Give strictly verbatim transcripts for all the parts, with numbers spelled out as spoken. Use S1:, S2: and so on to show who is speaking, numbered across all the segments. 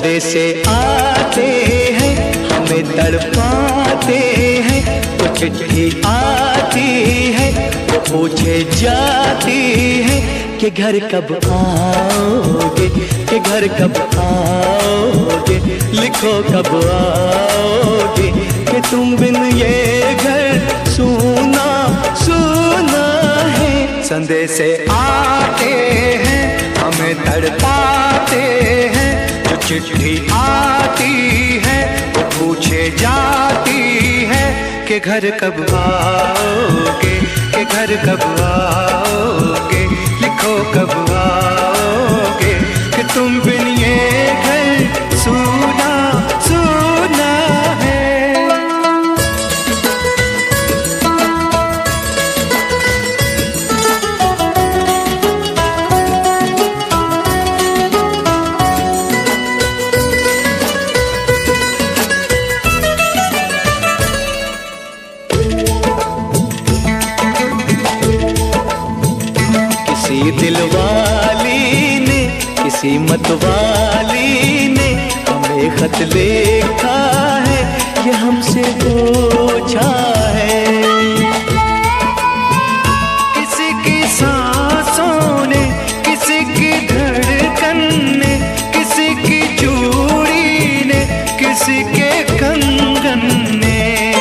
S1: संदेशे आते हैं हमें तड़पाते हैं, तो चिट्ठी आती है वो पूछे जाती है कि घर कब आओगे, कि घर कब आओगे, लिखो कब आओगे, कि तुम बिन ये घर सूना सूना है। संदेशे आते हैं हमें तड़पाते हैं, जो चिट्ठी आती है वो पूछे जाती है कि घर कब आओगे, कि घर कब आओगे, लिखो कब आओगे, कि तुम बिन ये घर सूना सूना है। किसी दिलवाली ने, किसी मतवाली ने हमें खत लिखा है, ये हमसे पूछा है। किसी की सांसों ने, किसी की धड़कन ने, किसी की चूड़ी ने, किसी के कंगन ने,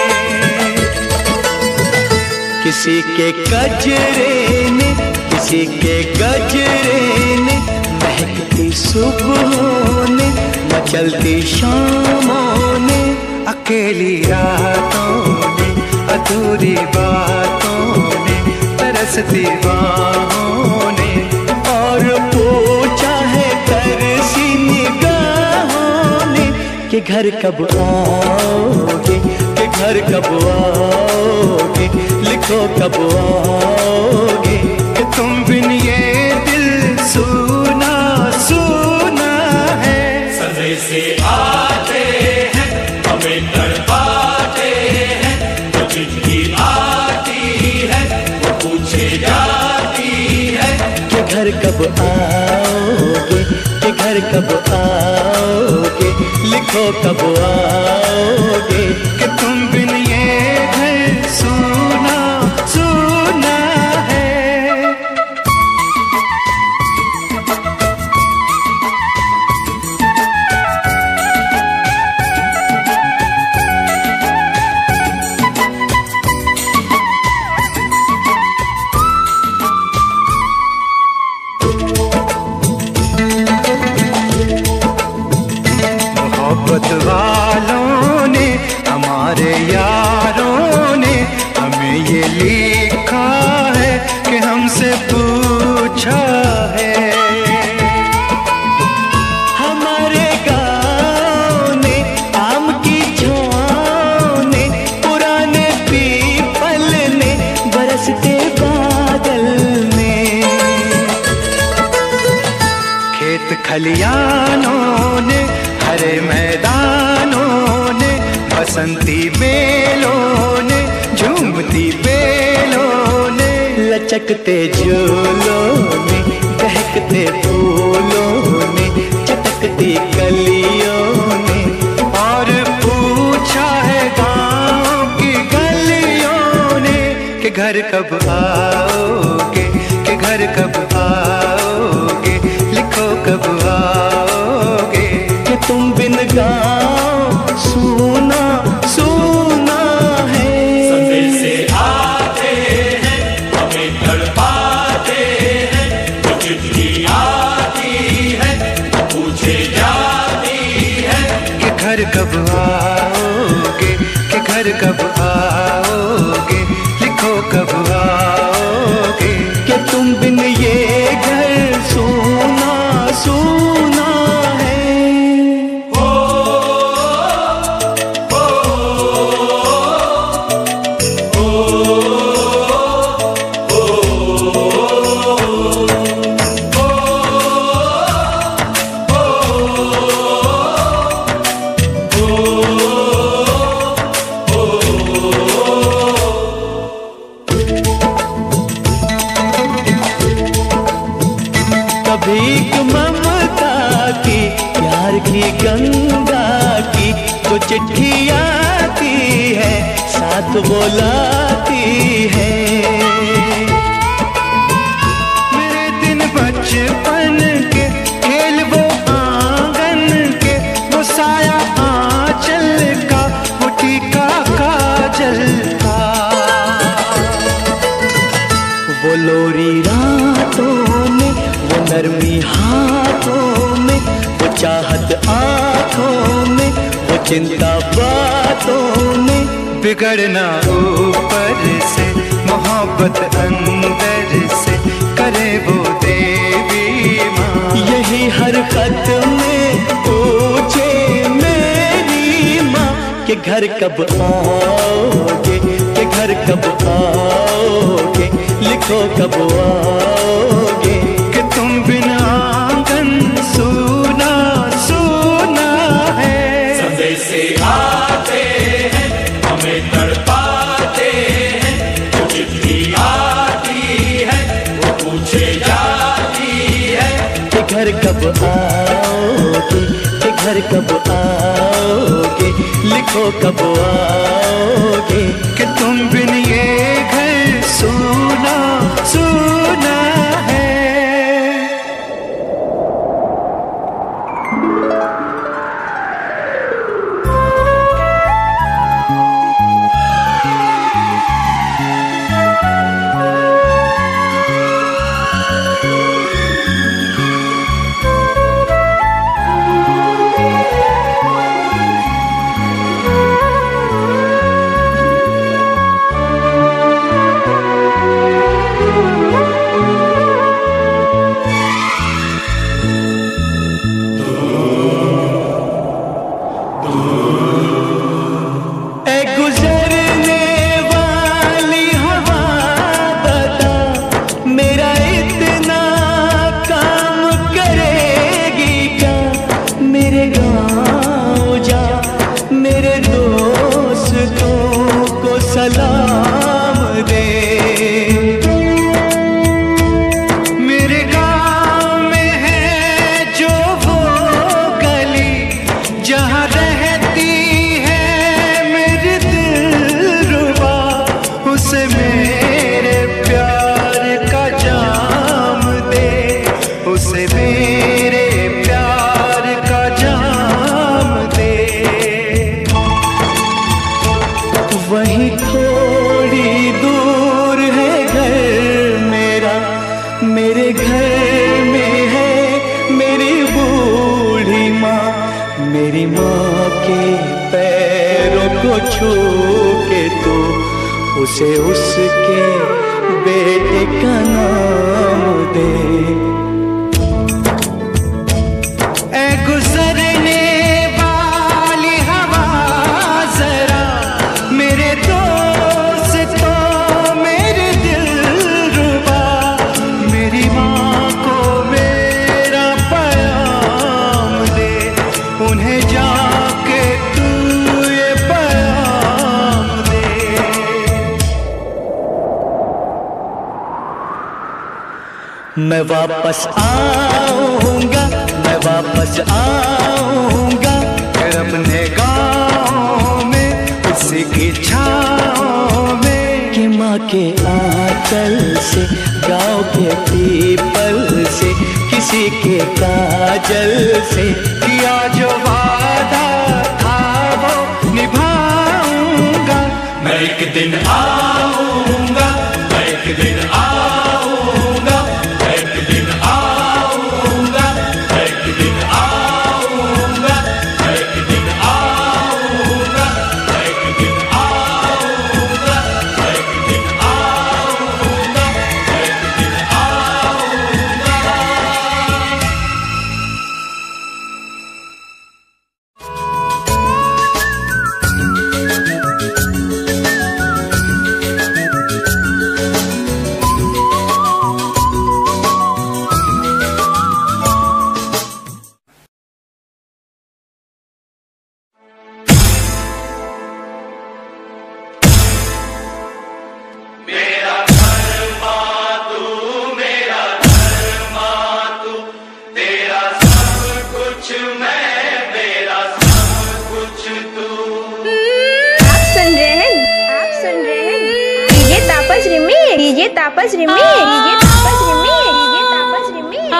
S1: किसी के गजरे ने, किसी के गजरे ने, महकती सुबहों ने, मचलती शामों ने, अकेली रातों ने, अधूरी बातों ने, तरसती बाहों ने, और पूछा है तरसी निगाहों ने कि घर कब आओगे, कि घर कब आओगे, लिखो कब आओगे, कि तुम बिन ये दिल सूना सूना है।
S2: संदेशे आते हैं हमें तड़पाते हैं, जो चिट्ठी आती है वो पूछे जाती है
S1: कि घर कब आओगे, कि घर कब आओगे, लिखो कब आओगे, कि तुम बिन ये घर सूना सूना है। मोहब्बत वालों ने, हमारे यारों ने हमें ये लिखा है कि हमसे पूछा है। हमारे गाँव ने, आम की छाँव ने, पुराने पीपल ने, बरसते बादल ने, खेत खलियानों ने, हरे मैदानों ने, बसंती बेलों ने, झूमती बेलों ने, लचकते झूलों ने, बहकते फूलों ने, चटकती कलियों ने, और पूछा है गाँव की गलियों ने कि घर कब आओगे, कि घर कब आओगे, लिखो कब आओगे, कि तुम बिन गाँव सूना सूना है।
S2: संदेशे आते हैं हमें तड़पाते हैं, जो चिट्ठी आती है वो पूछे जाती है
S1: कि घर कब आओगे, कि घर कब आओगे, लिखो कब आओगे, कि तुम बिन ये घर सूना सूना है। भीख ममता की, प्यार मीठी गंगा की जो चिट्ठी आती है साथ बुलाती है। मेरे दिन बचपन के खेल वो आंगन के, वो साया आंचल का, वो टीका काजल का, वो लोरी रातों में, वो नरमी हाथों में, वो चाहत आँखों में, वो चिंता बातों में। बिगड़ना ऊपर से, मोहब्बत अंदर से, करे वो देवी माँ। यही हर खत में पूछे मेरी माँ कि घर कब आओगे, कि घर कब आओगे, लिखो कब आओगे। कि तुम बिना आंगन सूना सूना है।
S2: संदेश से आते हैं हमें तड़पाते हैं, जो चिट्ठी आती है वो पूछे जाती है
S1: कि घर कब आओगे, कि घर कब आओगे, लिखो कब आओगे। कि तुम बिन ये घर सूना सूना है। उसे उसके बेटे का नाम दे। ऐ गुजरने वाली हवा जरा मेरे दोस्तों, मेरे दिलरुबा, मेरी माँ को मेरा पैगाम दे। उन्हें जाके तू ये पैगाम दे। मैं वापस आऊंगा, मैं वापस आऊंगा, फिर अपने गाँव में उसी की छाँव में। कि माँ के आंचल से, गाँव के पीपल से, किसी के काजल से, किया जो वादा था वो निभाऊंगा।
S2: मैं एक दिन आऊंगा, मैं एक दिन आऊंगा, मैं एक दिन आऊंगा, मैं एक दिन आऊंगा, मैं एक दिन आऊंगा, मैं एक दिन आऊंगा, मैं एक दिन आऊंगा, मैं एक दिन आऊंगा।
S3: DJ Tapas remix, DJ Tapas remix, DJ Tapas remix.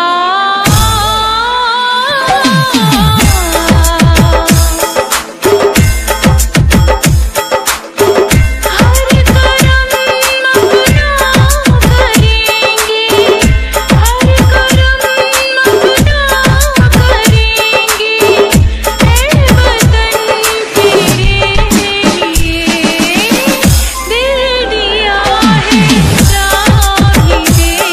S4: दिल दिया है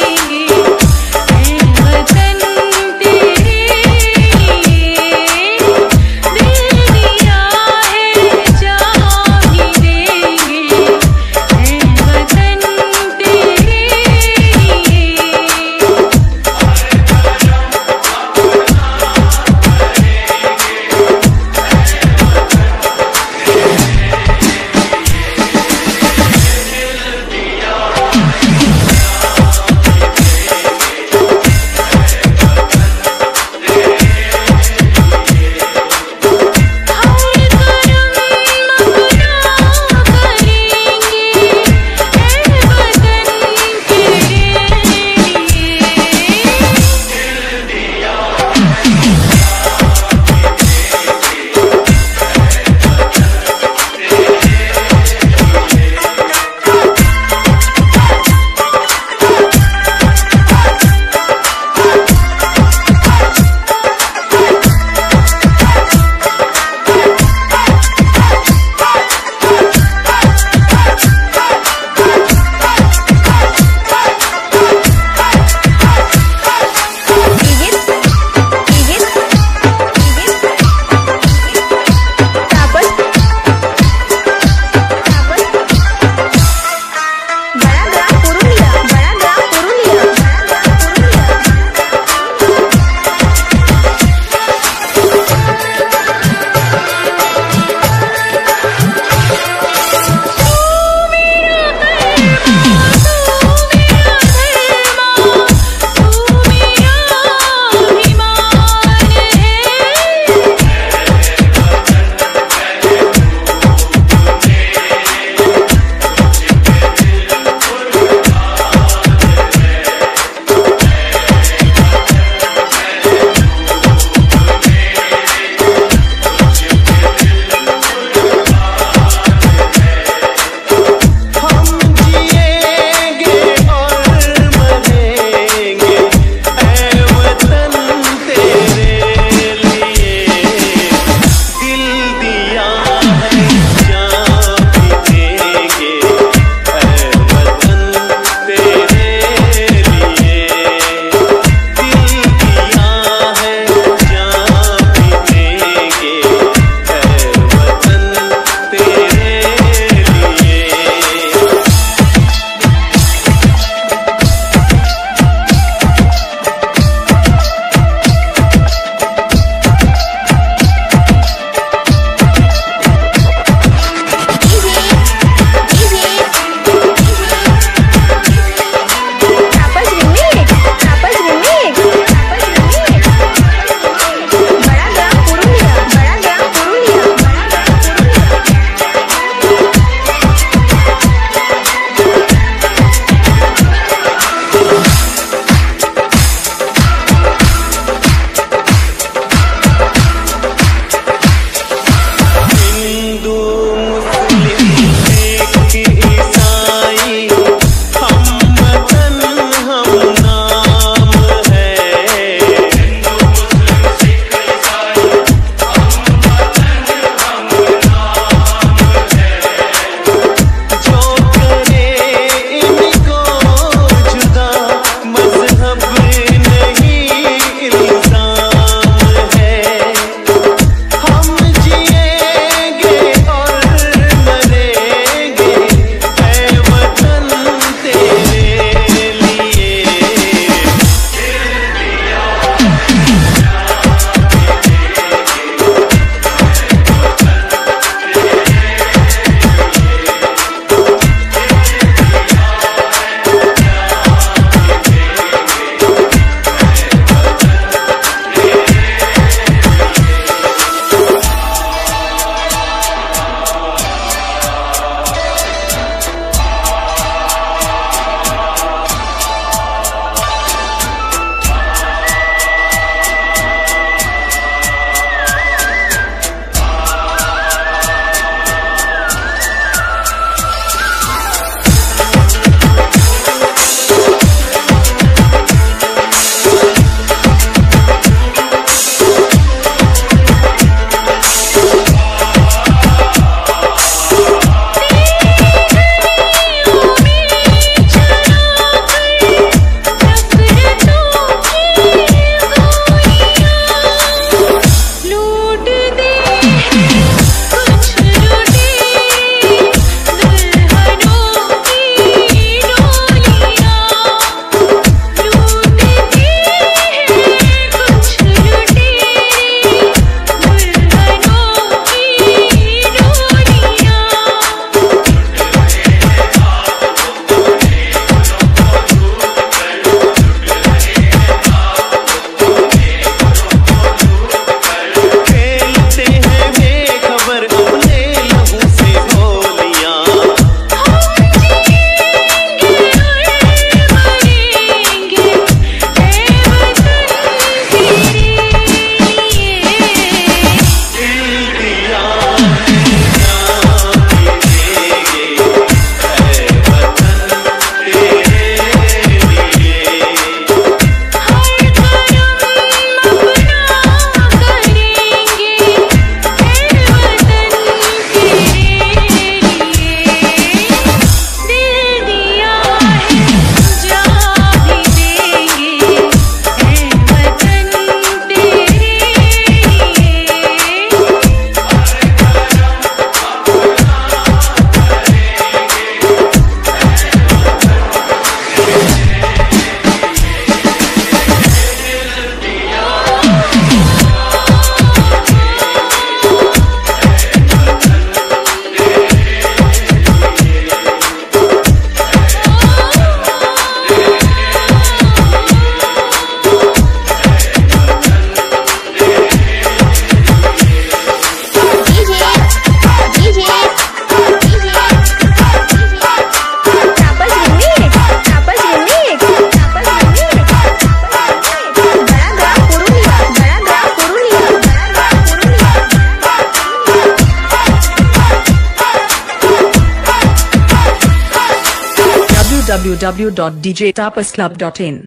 S4: w w w dot d j tapas club dot in.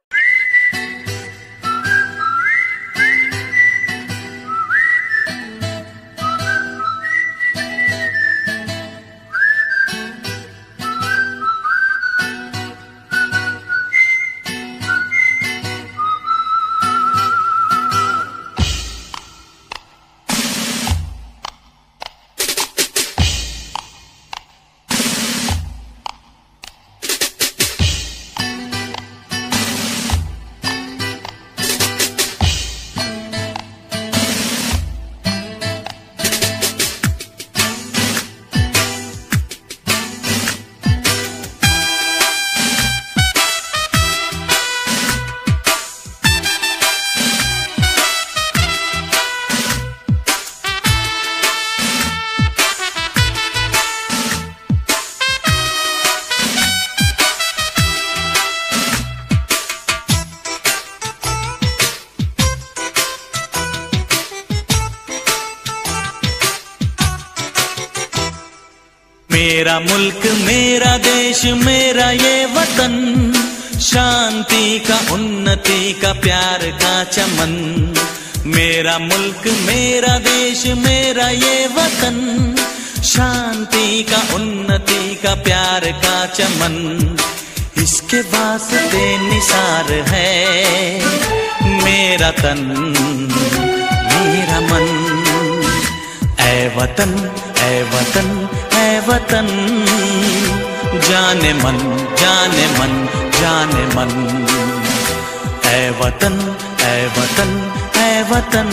S1: मेरा मुल्क मेरा देश मेरा ये वतन, शांति का उन्नति का प्यार का चमन। मेरा मुल्क मेरा देश मेरा ये वतन, शांति का उन्नति का प्यार का चमन। इसके वास्ते निसार है मेरा तन मेरा मन। ऐ वतन ऐ वतन ऐ वतन, जाने मन जाने मन जाने मन। ऐ वतन ऐ वतन ऐ वतन,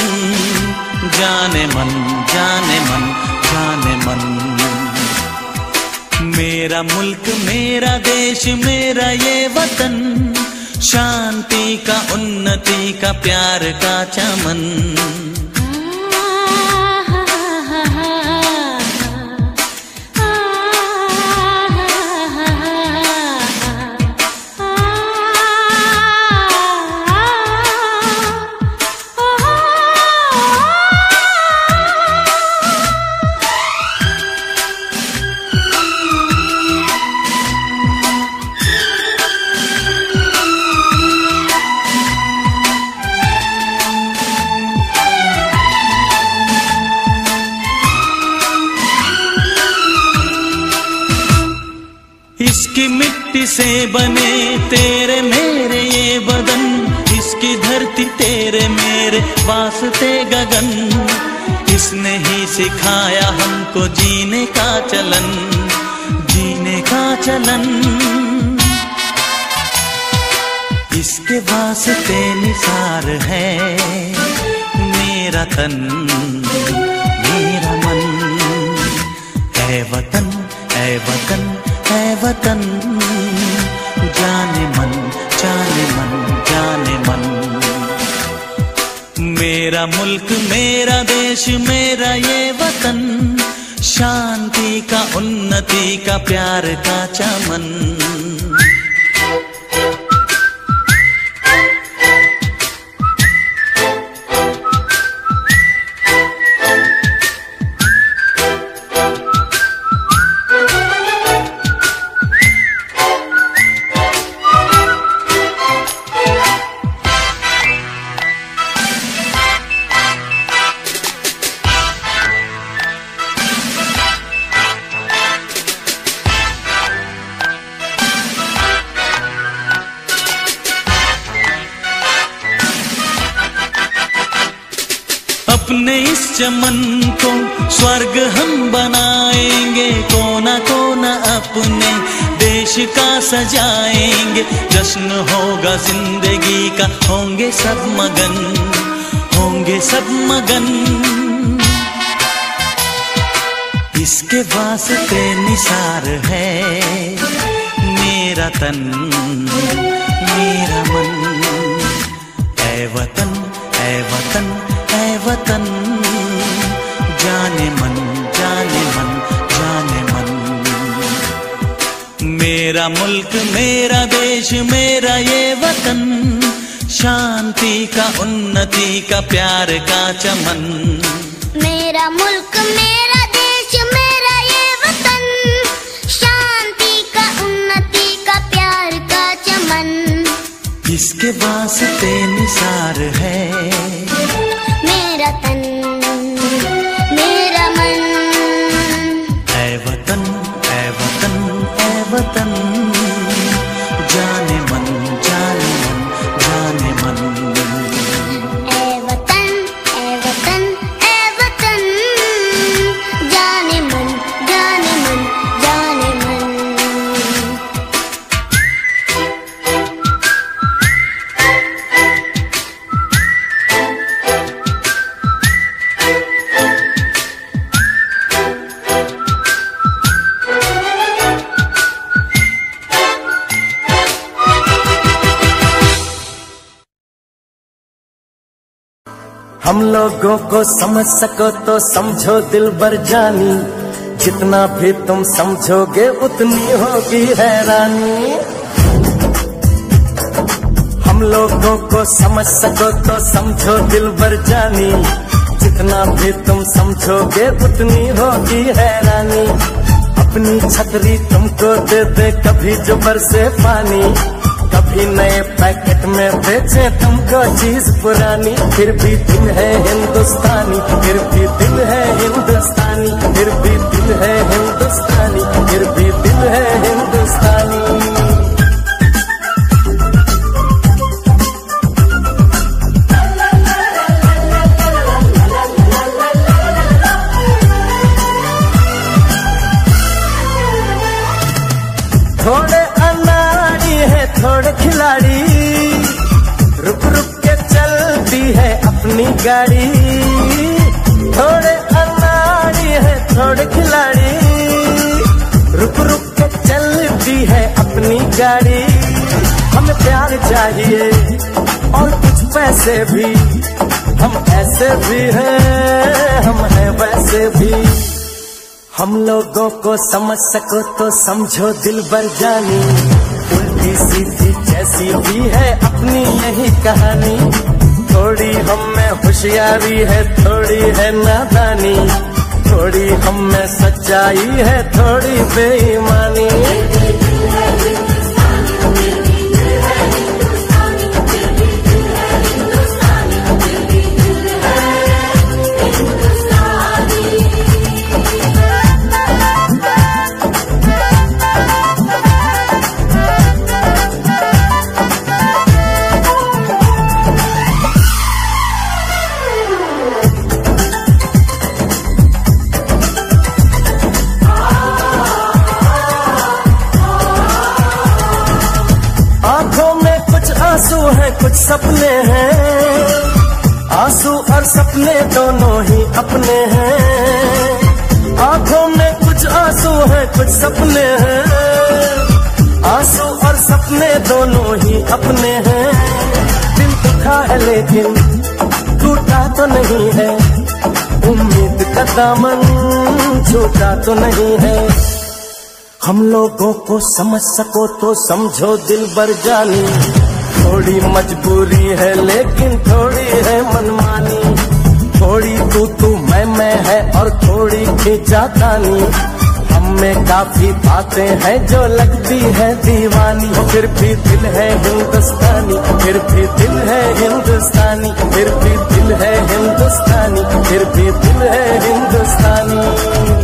S1: जाने मन जाने मन जाने मन। मेरा मुल्क मेरा देश मेरा ये वतन, शांति का उन्नति का प्यार का चमन। इसकी मिट्टी से बने तेरे मेरे ये बदन, इसकी धरती तेरे मेरे वास्ते गगन। इसने ही सिखाया हमको जीने का चलन जीने का चलन। इसके वास्ते निसार है मेरा तन मेरा मन। ऐ वतन ऐ वतन ऐ वतन, जाने मन जाने मन जाने मन। मेरा मुल्क मेरा देश मेरा ये वतन, शांति का उन्नति का प्यार का चमन। अपने इस चमन को स्वर्ग हम बनाएंगे, कोना कोना अपने देश का सजाएंगे। जश्न होगा जिंदगी का, होंगे सब मगन होंगे सब मगन। इसके वास्ते निसार है मेरा तन मेरा मन। ऐ वतन ऐ वतन ऐ वतन, जाने मन जाने मन जाने मन। मेरा मुल्क मेरा देश मेरा ये वतन, शांति का उन्नति का प्यार का चमन।
S5: मेरा मुल्क मेरा देश मेरा ये वतन, शांति का उन्नति
S1: वास्ते निसार है।
S5: मेरा तन मेरा मन,
S1: ऐ वतन ऐ वतन ऐ वतन, जाने मन जाने मन जाने मन।
S5: ऐ वतन ऐ वतन ऐ वतन, जाने मन जाने मन जाने मन।
S6: हम लोगों को समझ सको तो समझो दिलबर जानी, जितना भी तुम समझोगे उतनी होगी हैरानी। हम लोगों को समझ सको तो समझो दिलबर जानी, जितना भी तुम समझोगे उतनी होगी हैरानी। अपनी छतरी तुमको दे दे कभी जो बरसे पानी, कभी नए पैकेट में बेचे तुमको चीज पुरानी। फिर भी दिल है हिंदुस्तानी, फिर भी दिल है हिंदुस्तानी, फिर भी दिल है हिंदुस्तानी, फिर भी दिल है हिंदुस्तानी। थोड़े अनाड़ी है थोड़े खिलाड़ी, रुक रुक के चलती है अपनी गाड़ी। थोड़े अनाड़ी है थोड़े खिलाड़ी, रुक रुक के चलती है अपनी गाड़ी। हमें प्यार चाहिए और कुछ पैसे भी, हम ऐसे भी हैं हम हैं वैसे भी। हम लोगों को समझ सको तो समझो दिलबर जानी, उल्टी सीधी जैसी भी है अपनी यही कहानी। थोड़ी हम में होशियारी है थोड़ी है नादानी, थोड़ी हम में सच्चाई है थोड़ी बेईमानी। आंसू है कुछ सपने हैं, आंसू और सपने दोनों ही अपने हैं। आंखों में कुछ आंसू है कुछ सपने हैं, आंसू और सपने दोनों ही अपने हैं। दिल दुखा है लेकिन टूटा तो नहीं है, उम्मीद का दामन छूटा तो नहीं है। हम लोगों को समझ सको तो समझो दिलबर जानी, थोड़ी मजबूरी है लेकिन थोड़ी है मनमानी। थोड़ी तू तू मैं मैं है और थोड़ी खींचातानी, हम में काफी बातें हैं जो लगती है दीवानी। फिर भी दिल है हिंदुस्तानी, फिर भी दिल है हिंदुस्तानी, फिर भी दिल है हिंदुस्तानी, फिर भी दिल है हिंदुस्तानी।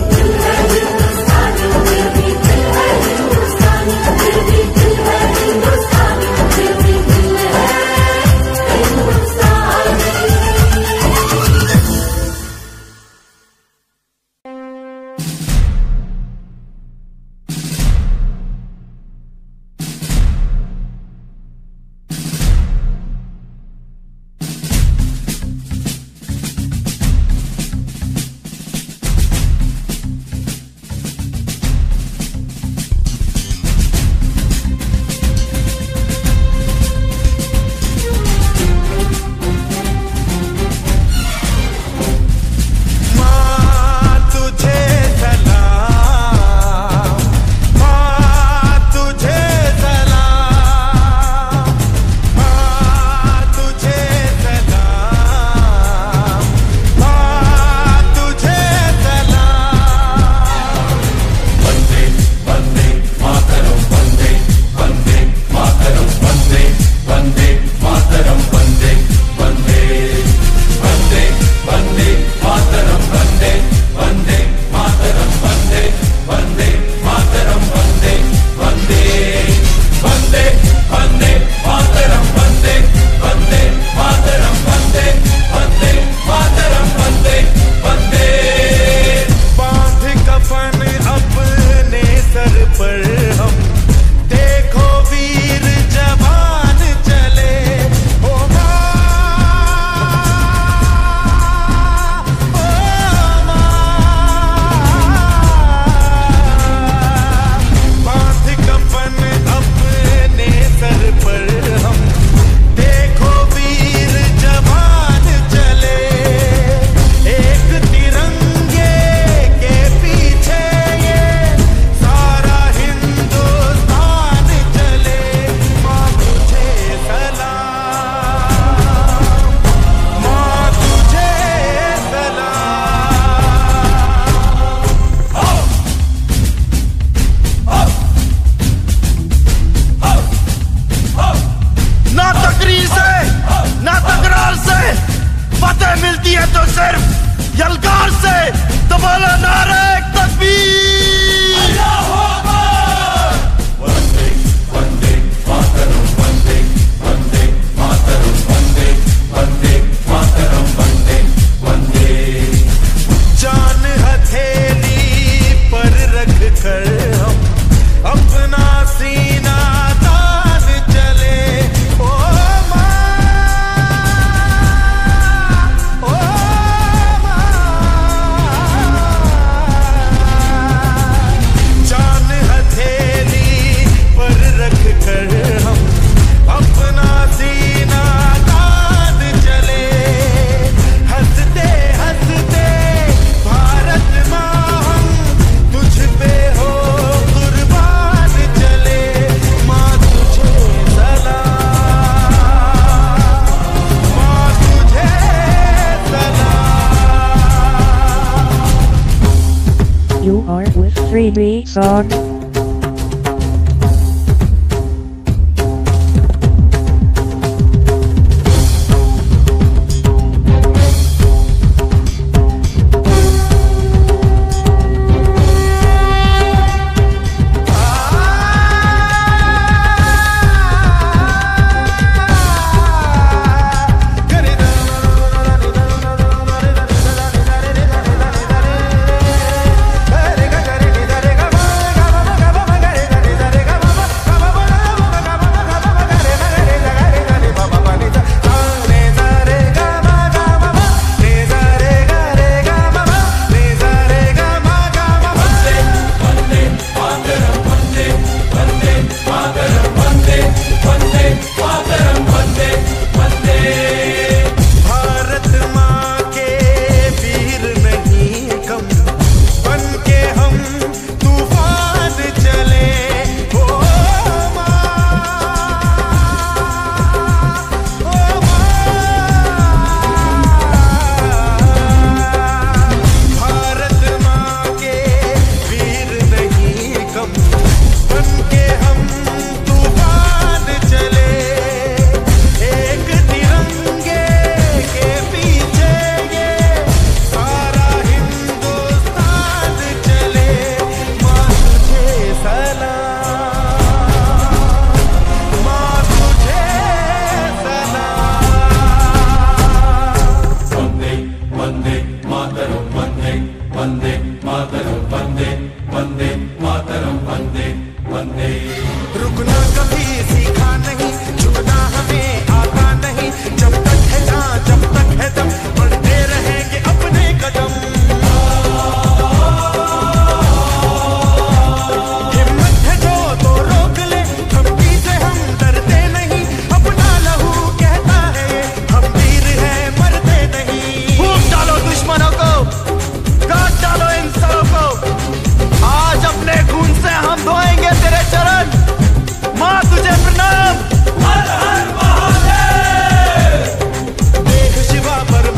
S7: यलगार से दबाला नारे तकबीर।
S2: अल्लाहू अकबर। वंदे वंदे मातरम, वंदे वंदे मातरम, वंदे वंदे मातरम, वंदे वंदे।
S7: जान हथेली पर रख कर हम अपना सीना तान चले। ओ माँ, ओ माँ, जान हथेली पर रख कर हम अपना सीना तान चले। हंसते हंसते भारत माँ हम तुझ पे हो कुर्बान चले। माँ तुझे सलाम, माँ तुझे सलाम।
S8: You are with three D song.
S7: Bharat माँ के वीर नहीं कम, बन के हम तूफान चले। ओ माँ, ओ माँ, भारत माँ के वीर नहीं कम, बन के हम तूफान चले। एक तिरंगे के पीछे ये सारा हिंदुस्तान चले। माँ तुझे सलाम, माँ तुझे सलाम।
S2: वंदे वंदे मातरम, वंदे वंदे मातरम, वंदे वंदे मातरम, वंदे वंदे।
S7: रुकना कभी सीखा नहीं, झुकना हमें आता नहीं। जब तक है जान, जब तक है दम, बढ़ते रहेंगे अपने कदम। हिम्मत है जो तो रोक ले, धमकी से हम डरते नहीं। अपना लहू कहता है ये, हम वीर हैं मरते नहीं। फूंक डालो दुश्मनों को, काट डालो इंसानों को। आज अपने खून से हम धोएंगे तेरे चरण। माँ तुझे प्रणाम।
S2: हर हर महादेव।
S7: देख शिवा पर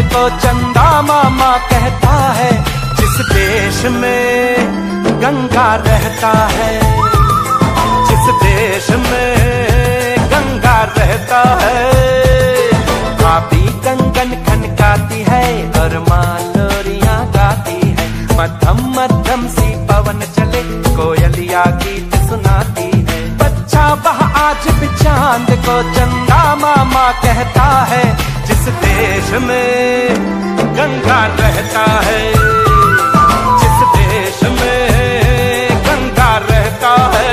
S6: को चंदा मामा कहता है, जिस देश में गंगा रहता है, जिस देश में गंगा रहता है। भाभी कंगन खनकाती है और माँ लोरियां गाती है, मध्यम मध्यम सी पवन चले कोयलिया गीत सुनाती है। बच्चा वह आज भी चांद को चंदा मामा कहता है, जिस देश में गंगा रहता है, जिस देश में गंगा रहता है।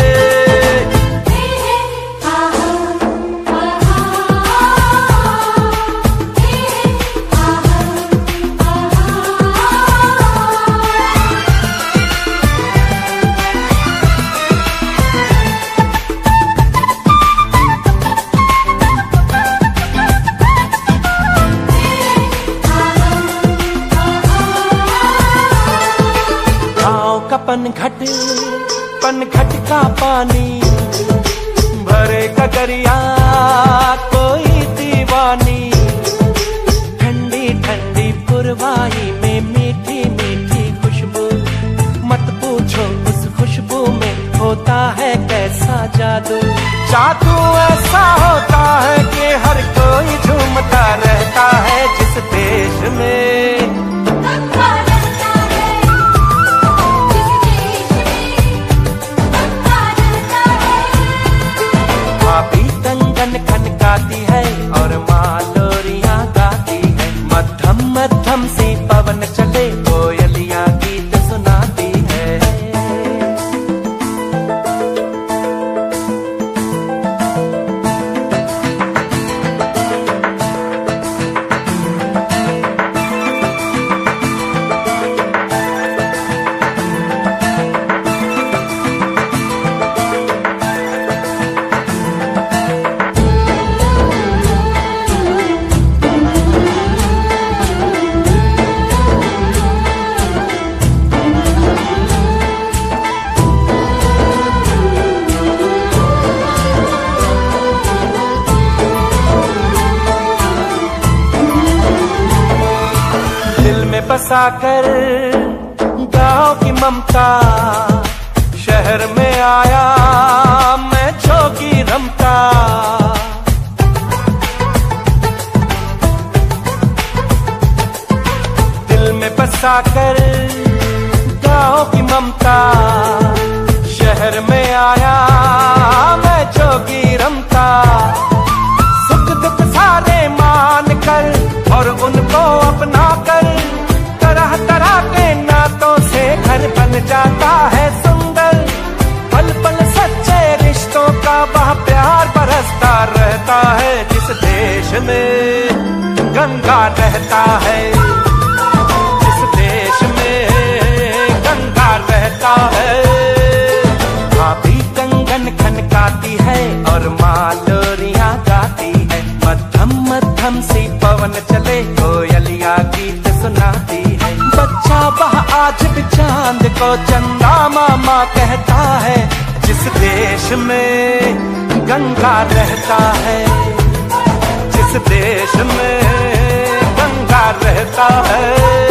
S6: पनघट पनघट का पानी भरे कगरिया कोई दीवानी, ठंडी ठंडी पुरवाई में मीठी मीठी खुशबू, मत पूछो उस खुशबू में होता है कैसा जादू। जादू ऐसा होता है कि हर कोई झूमता रहता है, जिस देश में खनकाती है और माँ लोरियां गाती है, मध्यम मध्यम सी पवन चले कोयलियां गीत सुनाती है। बसाकर गाँव की ममता, शहर में आया मैं जोगी रमता। दिल में बसाकर गाँव की ममता, शहर में आया मैं जोगी रमता। सुख दुख सारे मान कर और उनको अपना कर, तरह तरह के नातों से घर बन जाता है सुंदर। पल पल सच्चे रिश्तों का वह प्यार बरसता रहता है, जिस देश में गंगा रहता है, जिस देश में गंगा रहता है। भाभी कंगन खनकाती है और माँ लोरियां गाती है, मध्यम मध्यम सी पवन चले कोयलिया गीत सुनाती है। बच्चा वह आज भी चांद को चंदा मामा कहता है, जिस देश में गंगा रहता है, जिस देश में गंगा रहता है।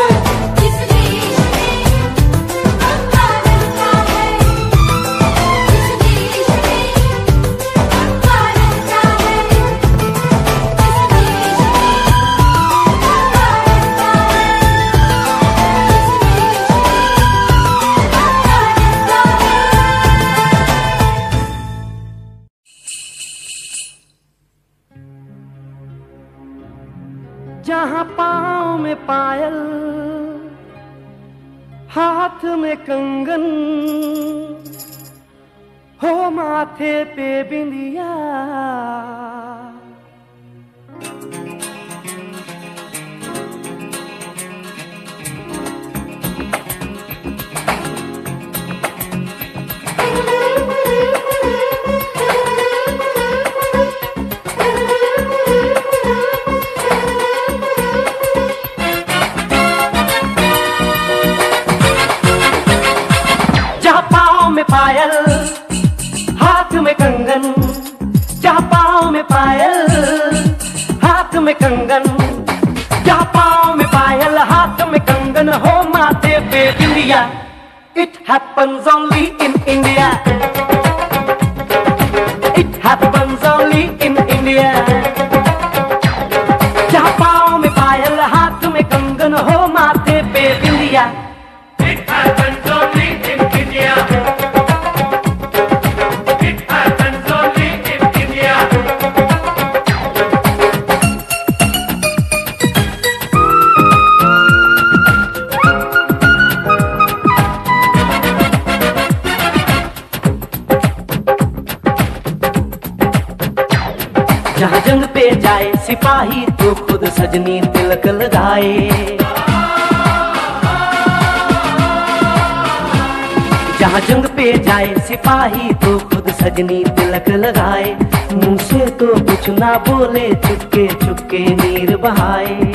S6: जहाँ पाँव में पायल, हाथ में कंगन, हो माथे पे बिंदिया, पायल हाथ में कंगन, जहाँ पाँव में पायल हाथ में कंगन, जहाँ पाँव में पायल, हाथ में कंगन हो, माथे पे बिंदिया। It happens only in India. It happens only in India. जहाँ पाँव में पायल, हाथ में कंगन हो, माथे पे बिंदिया।
S2: It happens only in India. It happens only in India.
S6: जहाँ जंग पे जाए सिपाही तो खुद सजनी तिलक लगाए। जहाँ जंग पे जाए सिपाही तो खुद सजनी तिलक लगाए। मुंह से तो कुछ ना बोले, चुपके चुपके नीर बहाए।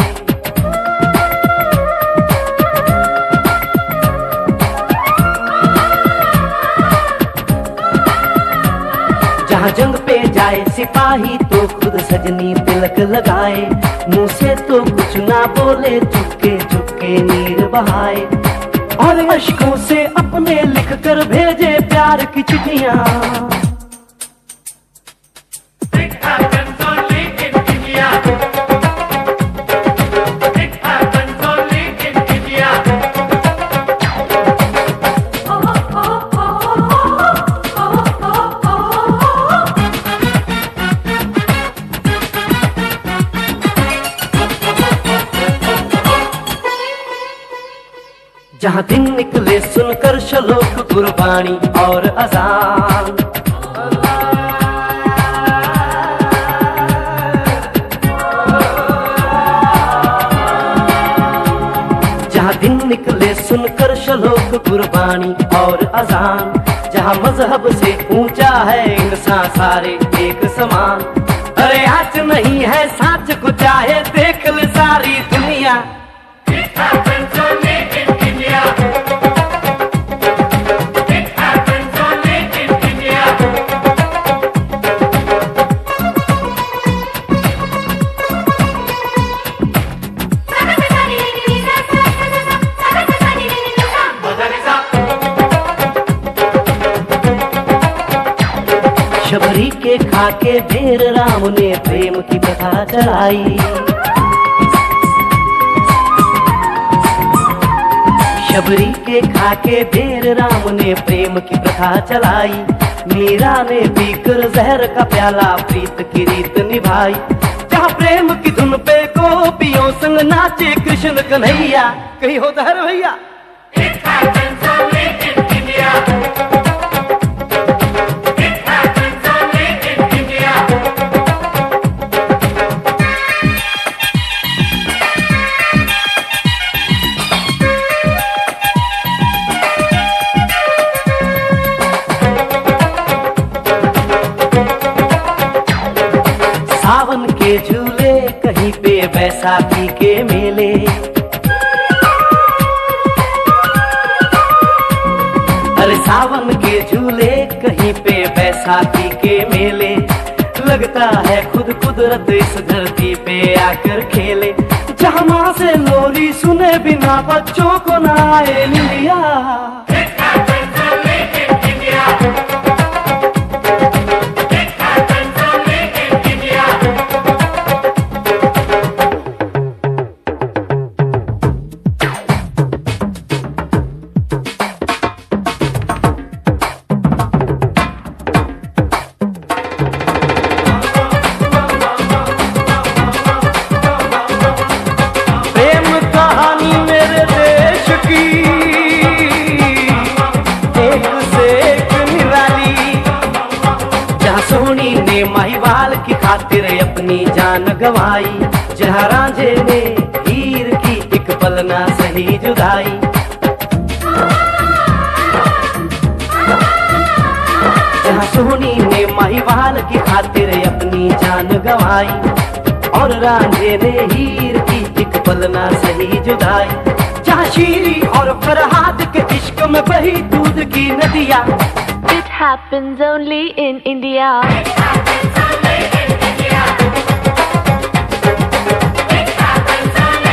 S6: जहाँ जंग पे जाए सिपाही तो खुद सजनी तिलक लगाए। मुंह से तो कुछ ना बोले, चुपके चुपके नीर बहाए। और अश्कों से अपने लिख कर भेजे प्यार की चिट्ठियां।
S2: It happens only in India. It happens only in India.
S6: जहाँ दिन निकले सुनकर श्लोक गुरबाणी और अजान। जहाँ दिन निकले सुनकर श्लोक गुरबाणी और अजान। जहाँ मजहब से ऊंचा है इंसान सारे एक समान। अरे आज नहीं है साच को चाहे देख ले सारी दुनिया।
S2: It happens only in India. It happens only in India.
S6: Shabari के खाके ढेर राम ने प्रेम की कथा चलाई। शबरी के खाके ढेर राम ने प्रेम की प्रथा चलाई। मीरा ने पीकर जहर का प्याला प्रीत की रीत निभाई। जहाँ प्रेम की धुन पे गोपियों संग नाचे कृष्ण कन्हैया। कहीं होता है भैया।
S2: It happens only in India. It happens only in India.
S6: सावन के झूले कहीं पे बैसाखी के मेले। अरे सावन के झूले कहीं पे बैसाखी के मेले। लगता है खुद कुदरत इस धरती पे आकर खेले। जहाँ माँ से लोरी सुने बिना बच्चों को ना आए निंदिया।
S2: It happens only in India. It happens only in India.
S6: प्रेम कहानी मेरे देश की एक से एक निराली। जहाँ सोनी ने महिवाल की खातिर अपनी जान गंवाई। जहाँ रांझे ने हीर की एक पल ना सही जुदाई। जहाँ सोनी ने महिवाल की खातिर अपनी जान गंवाई। और रांझे ने हीर की एक पल ना सही जुदाई। जहाँ शीरी और फरहाद के इश्क में बही दूध की नदियाँ।
S3: It happens only in India.
S2: It happens only in India. It happens only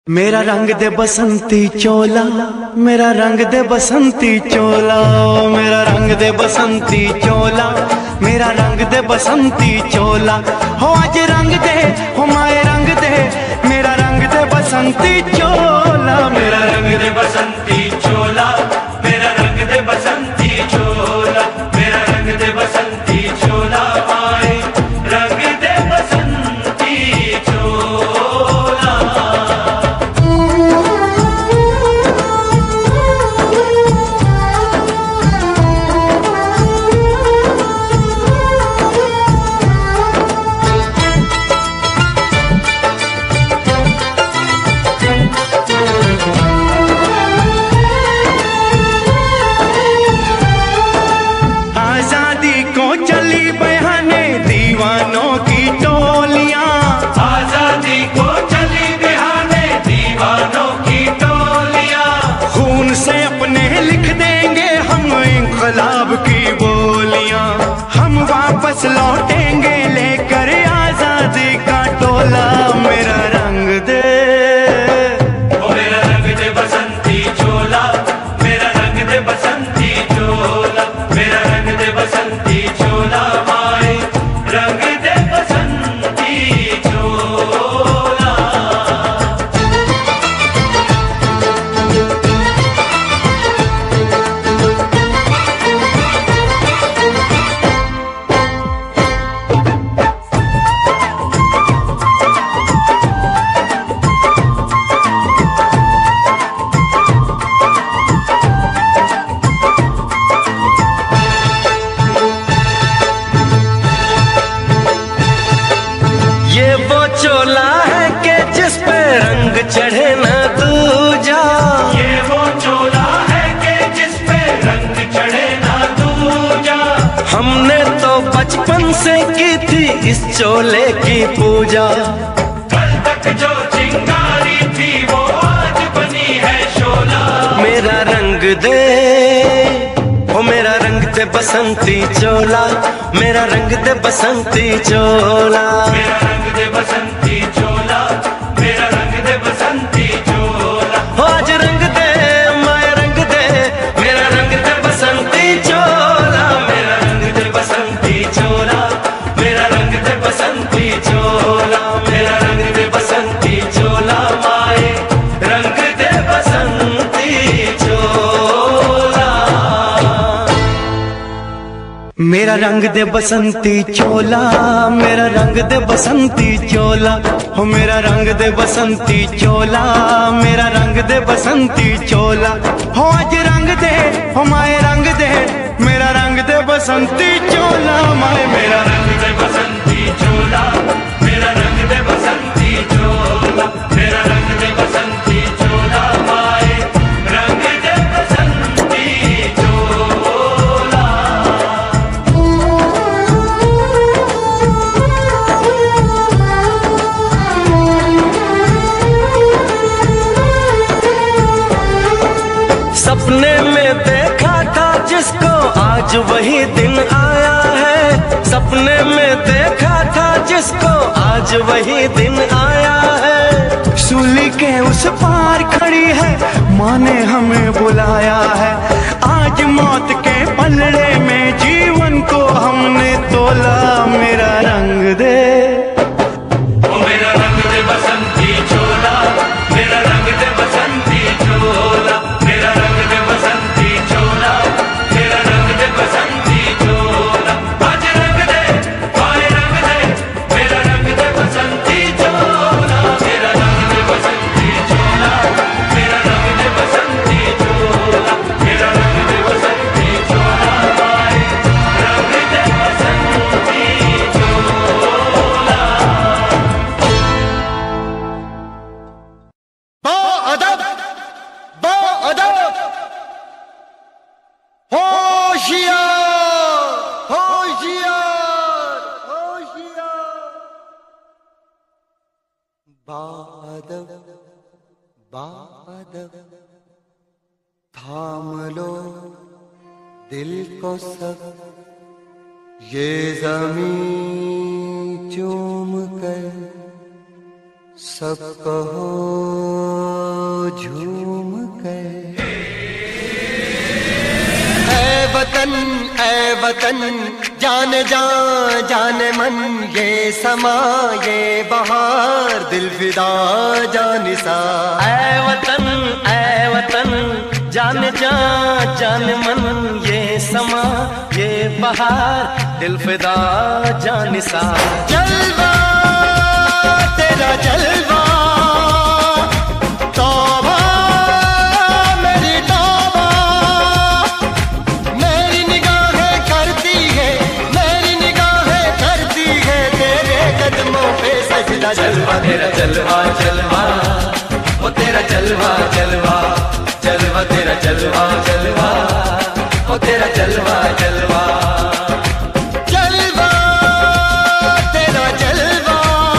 S6: मेरा रंग दे बसंती चोला, मेरा रंग दे बसंती चोला, मेरा रंग दे बसंती चोला, मेरा रंग दे बसंती चोला। हो आज रंग दे, हो माए रंग दे, मेरा रंग दे बसंती चोला, मेरा रंग दे बसंती चोला, मेरा रंग दे बसंती चोला, मेरा रंग दे बसंती चोला, माए रंग दे बसंती चोला। इंकलाब की बोलियां हम वापस लौटेंगे लेकर आजादी का टोला। मेरा रंग दे, ओ मेरा रंग दे बसंती चोला, मेरा रंग दे बसंती चोला, मेरा रंग दे बसंती चोला, माए रंग दे बसंती चोला। चोला है कि जिस पे रंग चढ़े ना दूजा, ये वो चोला है कि जिस पे रंग चढ़े ना दूजा। हमने तो बचपन से की थी इस चोले की पूजा, कल तक जो चिंगारी थी वो आज बनी है शोला। मेरा रंग दे, ओ मेरा रंग दे बसंती चोला, मेरा रंग दे बसंती चोला, मेरा रंग दे बसंती चोला, मेरा रंग दे बसंती चोला। हो आज रंग दे, माया रंग दे, मेरा रंग दे बसंती चोला, मेरा रंग दे बसंती चोला, मेरा रंग दे बसंती चोला, मेरा रंग दे बसंती चोला, माए रंग दे बसंती चोला। मेरा रंग दे बसंती चोला, मेरा रंग दे बसंती चोला, हो मेरा रंग दे बसंती चोला, मेरा रंग दे बसंती चोला। हो आज रंग दे, हो माए रंग दे, मेरा रंग दे बसंती चोला, माए मेरा रंग दे बसंती चोला, मेरा रंग दे बसंती चोला, मेरा रंग दे बसंती चोला, माए रंग दे बसंती चोला। सपने में देखा था जिसको आज वही दिन आया है, सपने में देखा था जिसको आज वही दिन आया है। सूली के उस पार खड़ी है, माँ ने हमें बुलाया है। आज मौत के पलड़े में जीवन को हमने तोला। मेरा रंग दे, ओ मेरा रंग दे बसंती चोला, मेरा रंग दे बसंती चोला, मेरा रंग दे बसंती चोला, मेरा रंग दे बसंती चोला। आज रंग दे, माए रंग दे, मेरा रंग दे बसंती चोला, मेरा रंग दे बसंती चोला, मेरा रंग दे बसंती चोला, मेरा रंग दे बसंती चोला, माए रंग दे बसंती चोला। बो अदब, बो अदब, होशियार, होशियार, होशियार। बादब, बादब, थाम लो दिल को सब, ये ज़मीं चूम कर सब कहो झूम कर। ऐ वतन ऐ वतन जान जा जान मन, ये समा ये बहार दिल फिदा जानिसा।
S1: ऐ वतन ऐ वतन जान जा जान मन, ये समा ये बहार दिल फिदा जानिसा।
S6: जलवा तेरा जलवा, तौबा मेरी तौबा, मेरी निगाहें करती है मेरी निगाहें करती है तेरे कदमों पे सजदा।
S1: जलवा तेरा जलवा जलवा, वो तेरा जलवा जलवा, जलवा तेरा जलवा जलवा, वो तेरा जलवा जलवा।
S6: जलवा तेरा जलवा,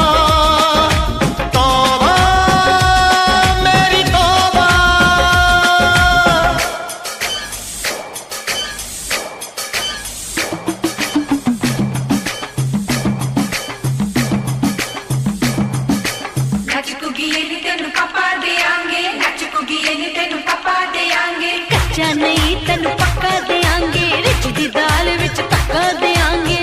S6: तौबा मेरी तौबा।
S3: कच्चा नहीं तेनू पक्का देंगे, रिच दी दाल विच तक्का देंगे।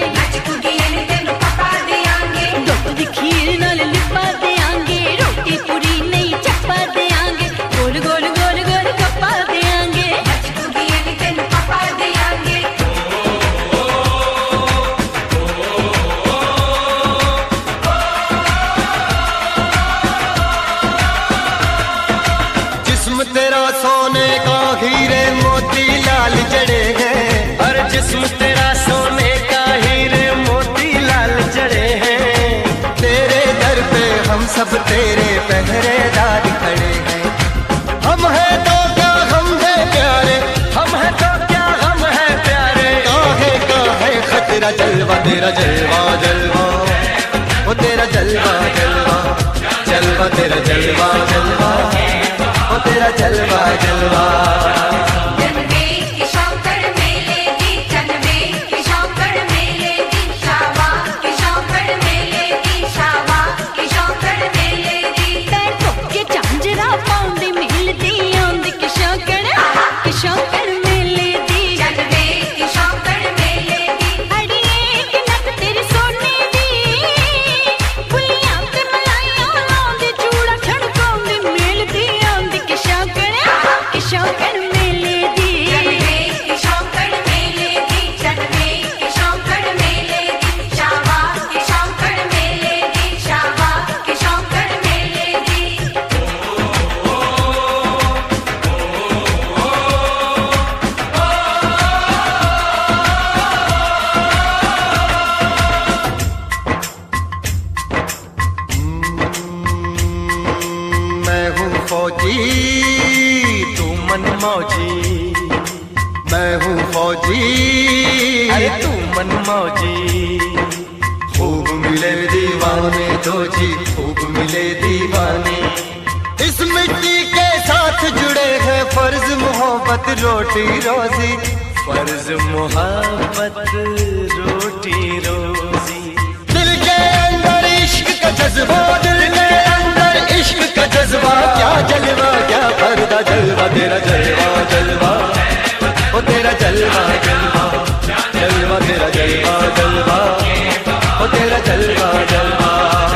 S3: दुध दी खीर नाल लिपा देंगे, रोटी पूरी नहीं चप्पा देंगे। गोल गोल गोल गोल कप्पा देंगे।
S6: जिस्म तेरा सोने का हीरे मोती लाल जड़े हैं,
S1: और जिस्म तेरा सोने का हीरे मोती लाल जड़े हैं।
S6: तेरे दर पे हम सब तेरे पहरेदार खड़े हैं। हम हैं तो क्या हम हैं प्यारे,
S1: हम है तो क्या हम है प्यारे।
S6: काहे काहे खतरा। जलवा तेरा जलवा जलवा, वो तेरा जलवा जलवा, जलवा तेरा जलवा जलवा, वो तेरा जलवा जलवा। फौजी तू मन मौजी, मैं हूँ फौजी
S1: अरे तू मन मौजी।
S6: खूब मिले दीवाने तो जी खूब मिले दीवाने। इस मिट्टी के साथ जुड़े हैं फर्ज मोहब्बत रोटी रोजी,
S1: फर्ज मोहब्बत रोटी रोजी।
S6: दिल के अंदर इश्क का जज्बा, दिल के अंदर इश्क का जज्बा। क्या जलवा क्या पर्दा, जलवा तेरा जलवा जलवा, ओ तेरा जलवा जलवा, जलवा तेरा जलवा जलवा, ओ तेरा जलवा जलवा।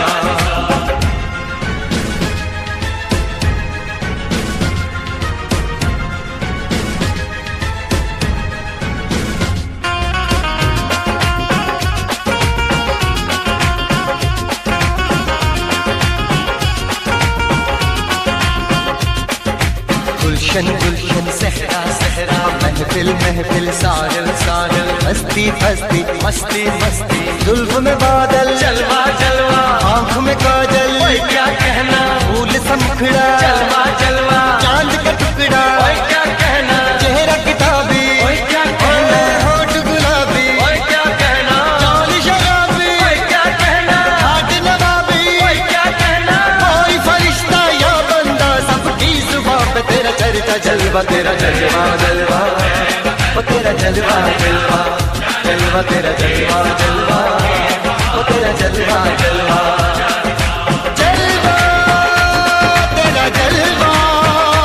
S6: गुलशन गुलशन सहरा सहरा, महफिल महफिल साहिल साहिल, हस्ती हस्ती मस्ती मस्ती। जुल्फ में बादल
S1: जलवा जलवा,
S6: आँख में काजल,
S1: ओए क्या कहना
S6: फूल समखड़ा।
S1: जलवा जलवा,
S6: चांद का टुकड़ा,
S1: ओए क्या कहना
S6: चेहरा किताबी,
S1: ओए क्या कहना
S6: होठ गुलाबी,
S1: ओए क्या कहना
S6: चाल शराबी,
S1: ओए क्या कहना
S6: हाथ नवाबी,
S1: ओए क्या कहना।
S6: कोई फरिश्ता या बंदा सबकी जुबान पे तेरा चर्चा। जलवा तेरा जलवा जलवा, ओ तेरा जलवा जलवा, जलवा तेरा जलवा जलवा, ओ तेरा जलवा जलवा। जलवा तेरा जलवा,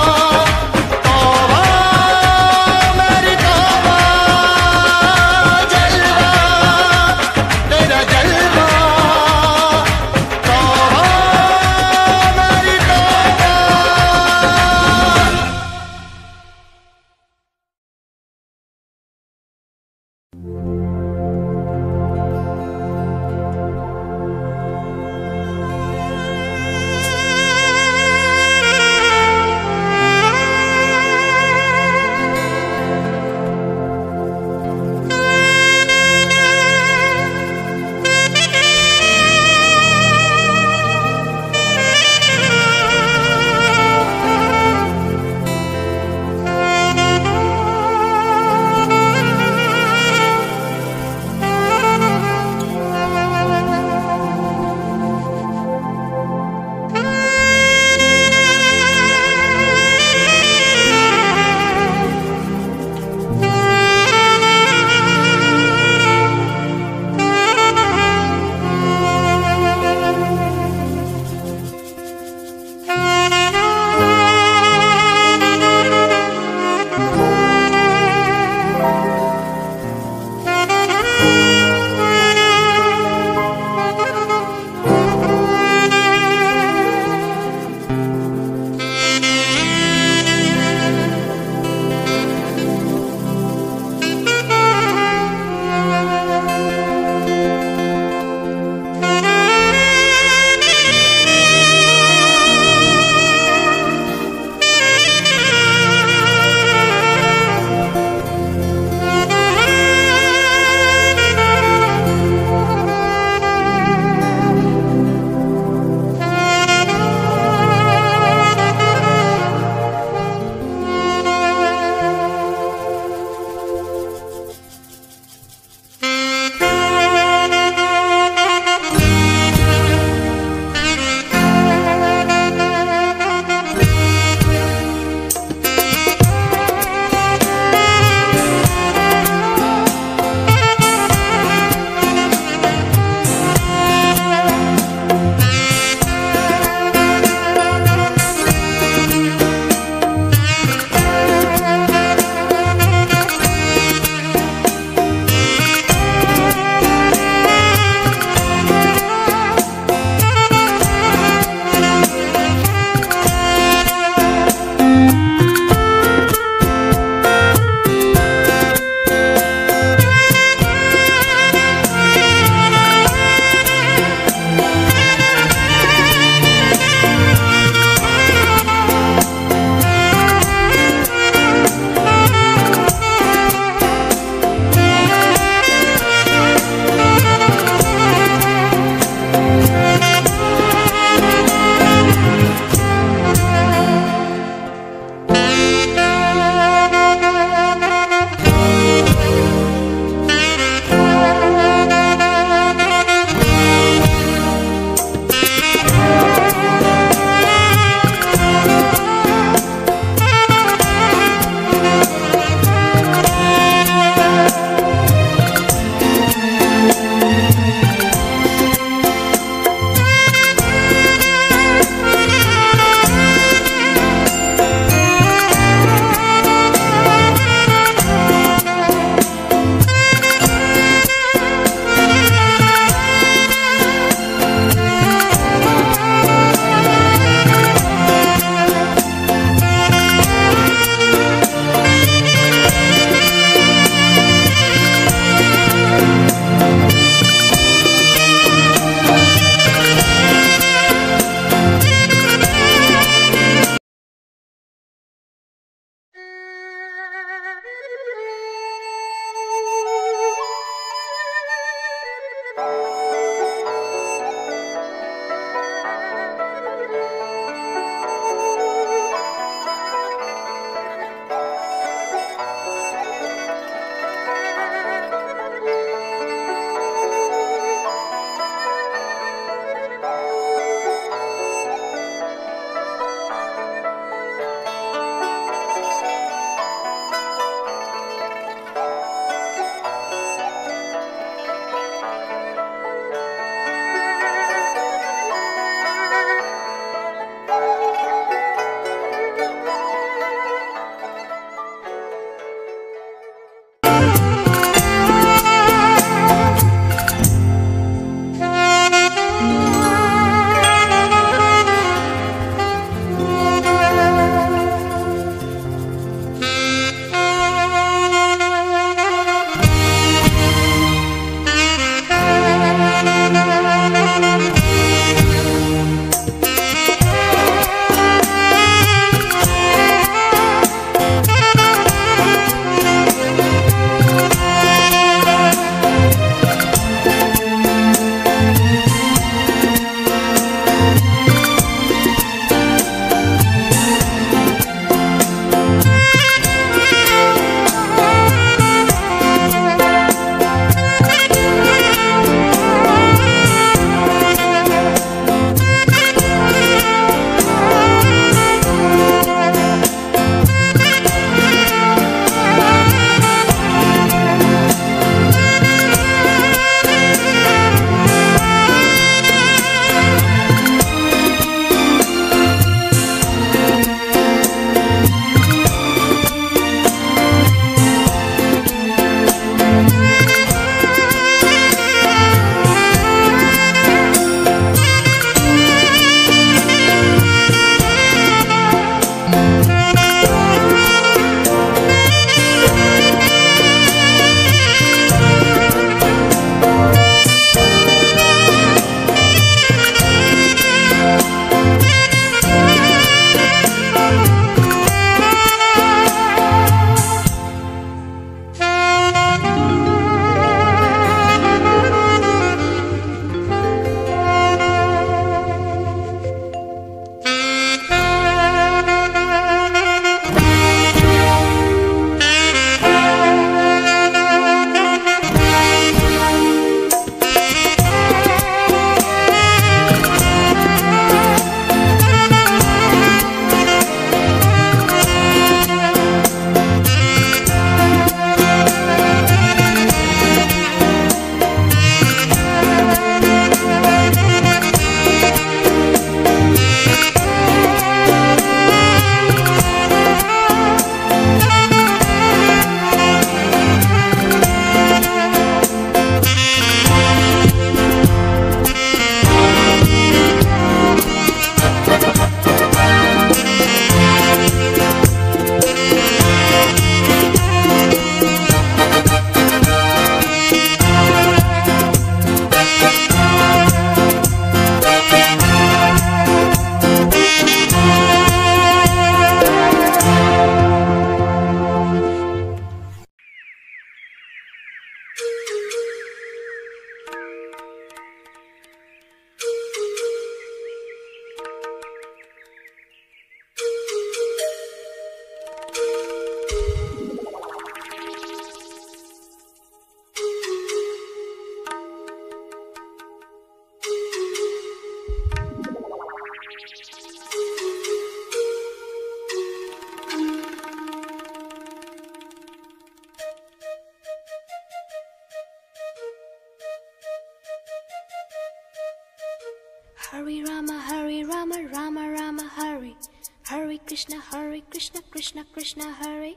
S9: Hare Rama, Hare Rama, Rama Rama, Hare Hare Krishna, Hare Krishna, Krishna Krishna, Hare.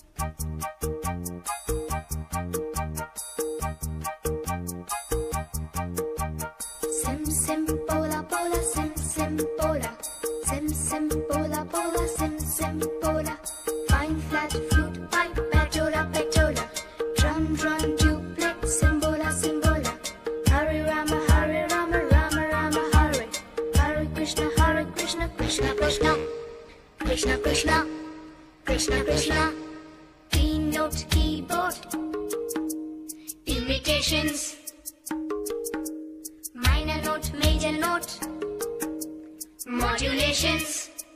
S9: Sim sim pola pola, sim sim pola, sim sim pola pola, sim sim pola. Fine flat flute, pipe, petola petola, drum drum duplex, simbola simbola. Hare Rama, Hare Rama, Rama Rama, Hare Hare Krishna, Hare Krishna, Krishna Krishna, Krishna Krishna, Krishna Krishna. Keynote keyboard, imitations. Minor note, major note, modulations.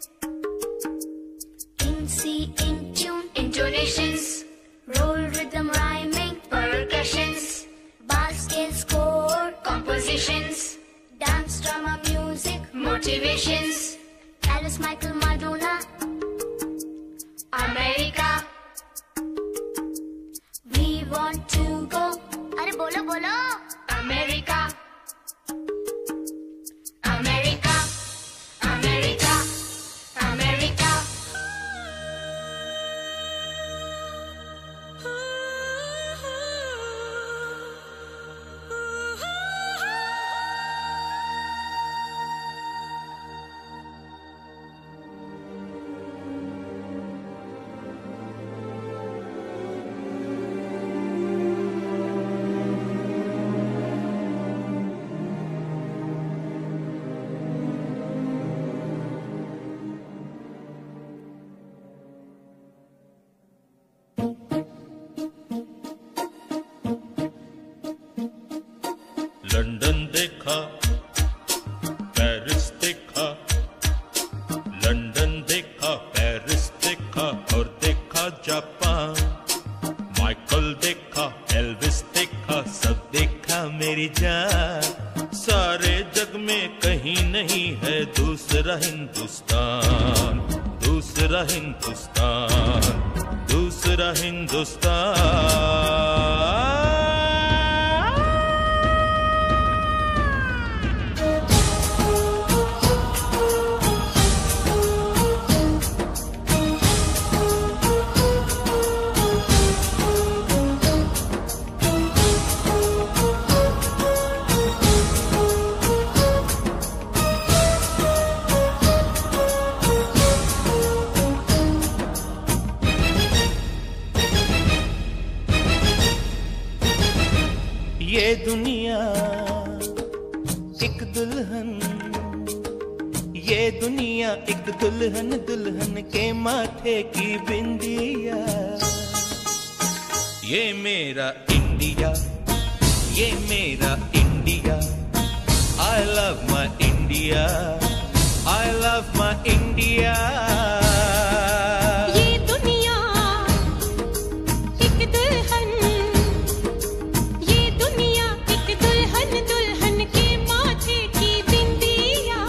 S9: In C, in tune, intonations. Roll rhythm, rhyming, percussions. Bass scale, score, compositions. Dance, drama, music, motivations. Alice, Michael, Madonna, America. We want to go. Arey bolo bolo. America. America, America, America.
S10: London देखा, Paris देखा, London देखा, Paris देखा और देखा Japan. Michael देखा, Elvis देखा, सब देखा मेरी जान। सारे जग में कहीं नहीं है दूसरा हिंदुस्तान, दूसरा हिंदुस्तान, दूसरा हिंदुस्तान। ये दुनिया एक दुल्हन, ये दुनिया एक दुल्हन, दुल्हन के माथे की बिंदिया। ये मेरा इंडिया, ये मेरा India. I love my India, I love my India।
S9: ये दुनिया एक दुल्हन, ये दुनिया एक दुल्हन, दुल्हन के माथे की बिंदिया।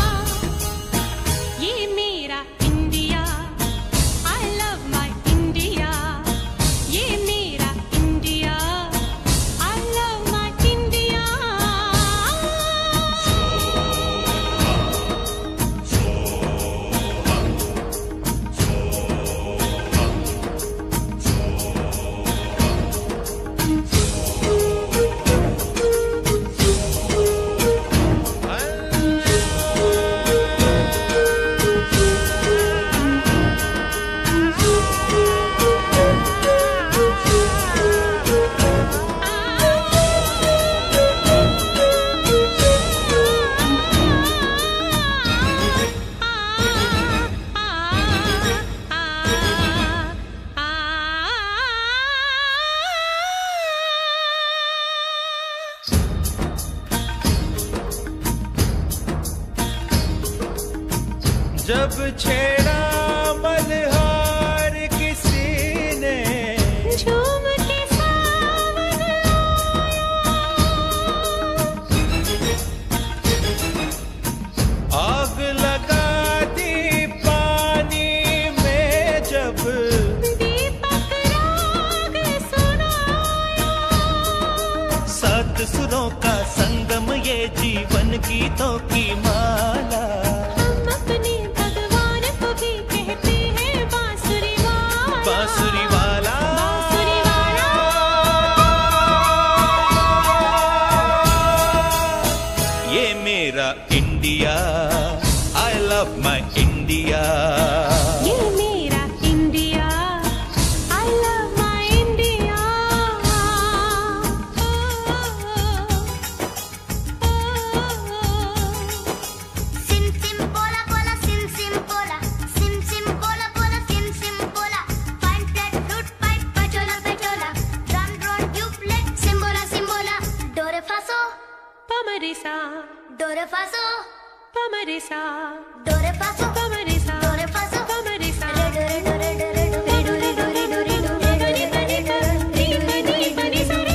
S9: ये मेरा India, I love my India। ये मेरा India, I love my India।
S10: जब छेड़ा मल्हार किसी ने,
S9: झूम के सावन
S10: आग लगा गीतों की माला।
S11: हम अपने भगवान को भी कहते हैं बांसुरी वाला,
S10: बांसुरी वाला,
S11: बांसुरी वाला।
S10: ये मेरा India, I love my India।
S11: ये मेरा India, I love my India।
S5: Sim sim bola bola sim sim bola, sim sim bola bola sim sim bola. Fine flat flute pipe pachola pachola, drum drum duplet simbola simbola. Do re fa so,
S11: Pamarisa,
S5: do re fa so,
S11: pamarisa,
S5: do re fa so,
S11: pamarisa,
S5: do re fa so,
S11: pamarisa.
S5: re do re do re do re do re do re do re do re do re do re do re do re do re do re do re.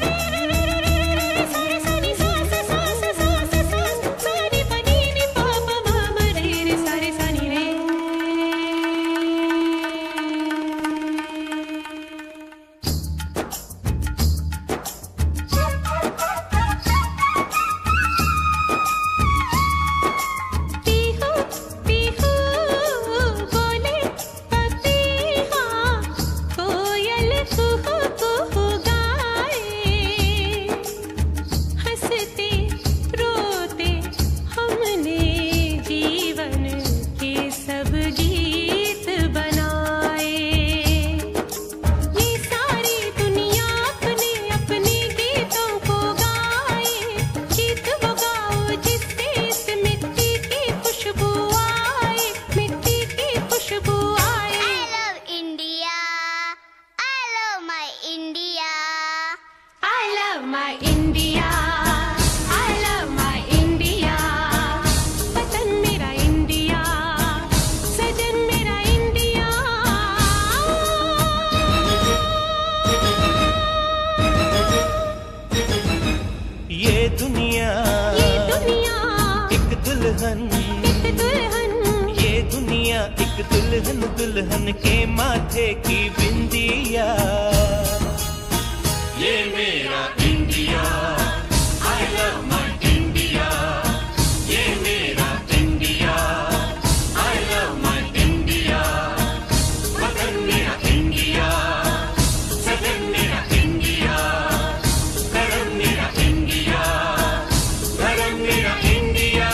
S11: पीहू पीहू बोले पपीहा, कोयल कुहू कुहू गाए। हंसते रोते हमने जीवन के सब गीत बनाए। ये सारी दुनिया अपने अपने गीतों को गाए। गीत वो गाओ जिससे इस मिट्टी की खुशबू आए, मिट्टी की खुशबू आए।
S5: I love India, I love my India.
S11: I love my India, I love my India। वतन मेरा इंडिया, सजन मेरा इंडिया।
S10: ये दुनिया,
S11: ये दुनिया
S10: एक दुल्हन,
S11: एक दुल्हन,
S10: ये दुनिया एक दुल्हन, दुल्हन के माथे की बिंदिया। ये मेरा India, I love my India। ये मेरा India, I love my India। वतन मेरा इंडिया, सजन मेरा इंडिया, धर्म मेरा इंडिया, धर्म मेरा इंडिया।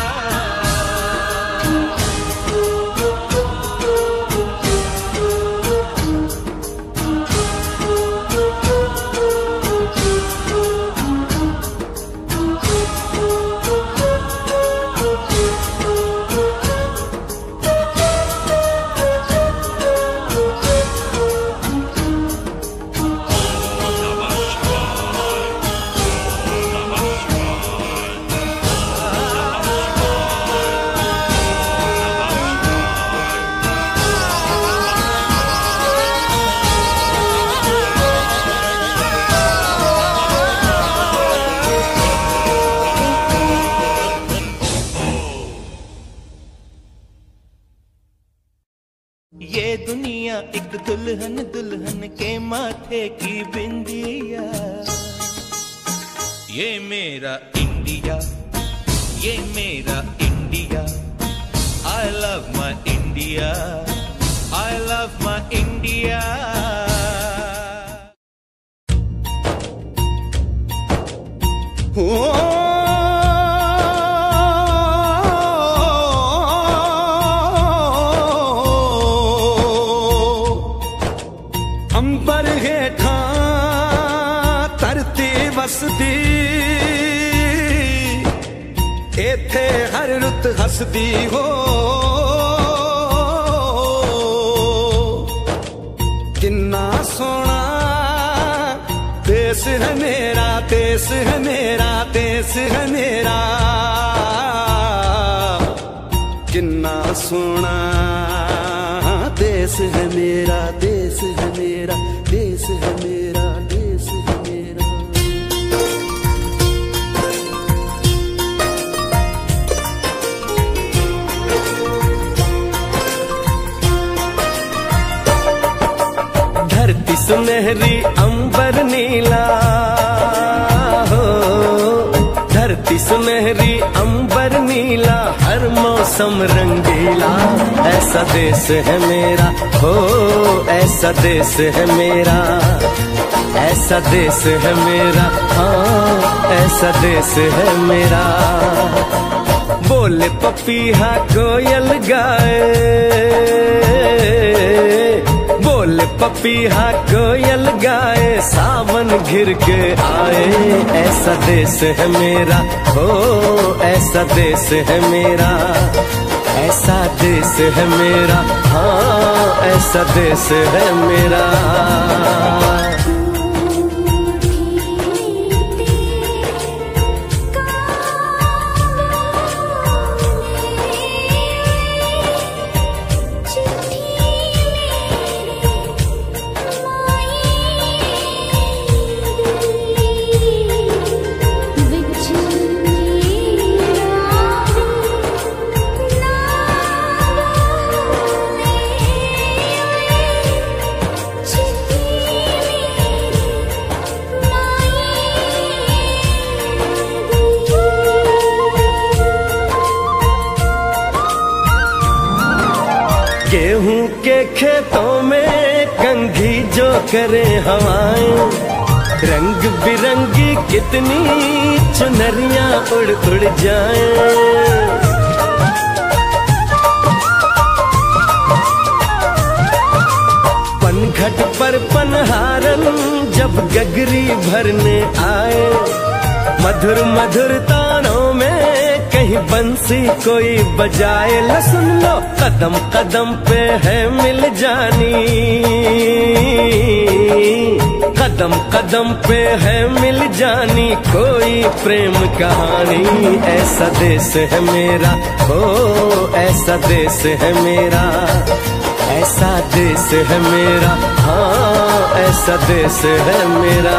S10: ये दुनिया एक दुल्हन, दुल्हन के माथे की बिंदिया। ये मेरा इंडिया, ये मेरा India. I love my India, I love my India।
S6: अंबर हेठा धरती वसदी, एथे हर रुत हसदी हो। किन्ना सोना देश है मेरा, देश है मेरा, देश है मेरा। किन्ना सोना देश है मेरा, देश है मेरा, देश है मेरा, देश है मेरा। धरती सुनहरी अंबर नीला हो, धरती सुनहरी अंबर मौसम रंगीला, ऐसा देश है मेरा, हो ऐसा देश है मेरा, ऐसा देश है मेरा, हाँ ऐसा देश है मेरा। बोले पपीहा कोयल गाए, बोले पपीहा कोयल गाए, सावन घिर के आए, ऐसा देश है मेरा, हो ऐसा देश है मेरा, ऐसा देश है मेरा, हाँ ऐसा देश है मेरा। गेहूं के खेतों में कंघी जो करे हवाएं, रंग बिरंगी कितनी चुनरियां उड़ उड़ जाएं। पनघट पर पनहारन जब गगरी भरने आए, मधुर मधुर तानों में कहीं बंसी कोई बजाए, ल सुन लो कदम कदम पे है मिल जानी, कदम कदम पे है मिल जानी कोई प्रेम कहानी, ऐसा देश है मेरा, हो ऐसा देश है मेरा, ऐसा देश है मेरा, हाँ ऐसा देश है मेरा।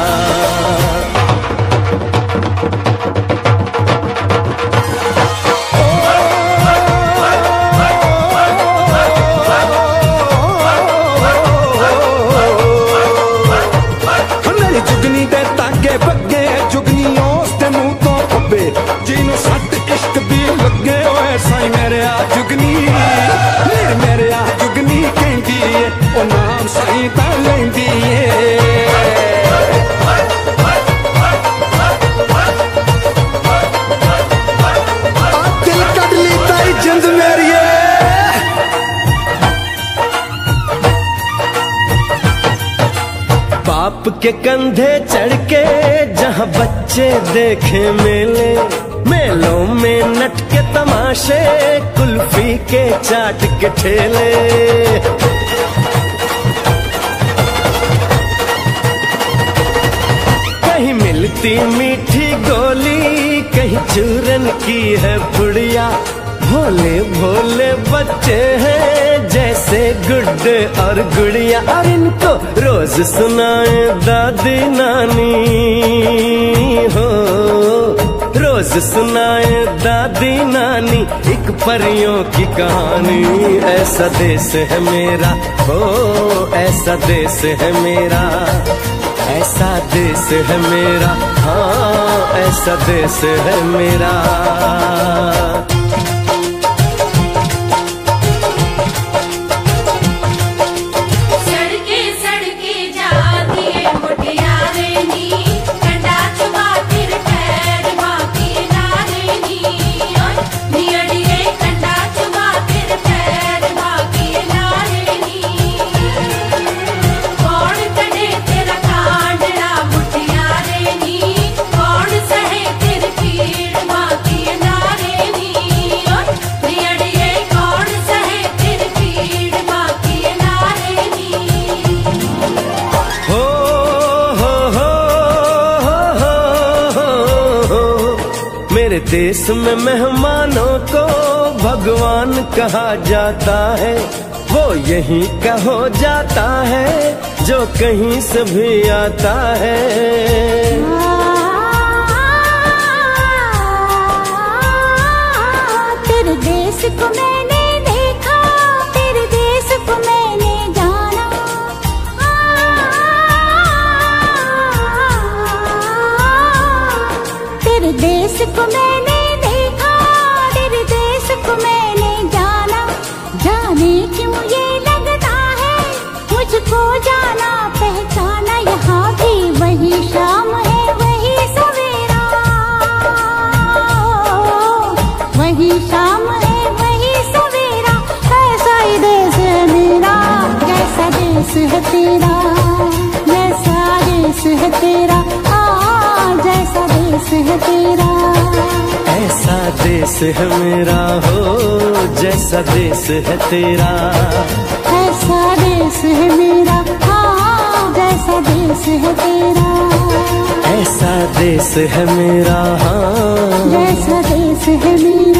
S12: जिन्हों सट इश्क दी लगे होए साई मेरे आ जुगनी, मेरे आ जुगनी कहंदी है ओ नाम साई ता लेंदी है। आ दिल कट ली ताई जिंद मेरी
S6: बाप के कंधे चढ़ के जहाँ बच्चे देखे मेले, मेलों में नट के तमाशे, कुल्फी के चाट के ठेले। कहीं मिलती मीठी गोली, कहीं चूरन की है पुड़िया, भोले भोले बच्चे हैं जैसे गुड्डे और गुड़िया, और इनको रोज सुनाए दादी नानी, हो रोज सुनाए दादी नानी एक परियों की कहानी, ऐसा देश है मेरा, हो ऐसा देश है मेरा, ऐसा देश है मेरा, हाँ ऐसा देश है मेरा। मेरे देश में मेहमानों को भगवान कहा जाता है, वो यहीं का हो जाता है जो कहीं से भी आता है।
S9: तेरे देश को मैंने देखा, तेरे देश को मैंने जाना, तेरे देश को मैंने देखा, तेरे देश को मैं
S13: जाने क्यों ये लगता है मुझको जाना पहचाना यहाँ भी वही शाम है वही सवेरा, वही शाम है वही सवेरा। ऐसा ही देश है मेरा जैसा देश है तेरा, जैसा देश है तेरा, आ जैसा देश है तेरा।
S6: ऐसा देश है मेरा हो जैसा देश है तेरा,
S13: ऐसा देश है मेरा हाँ जैसा देश है तेरा,
S6: ऐसा देश है मेरा हाँ
S13: जैसा देश है मेरा।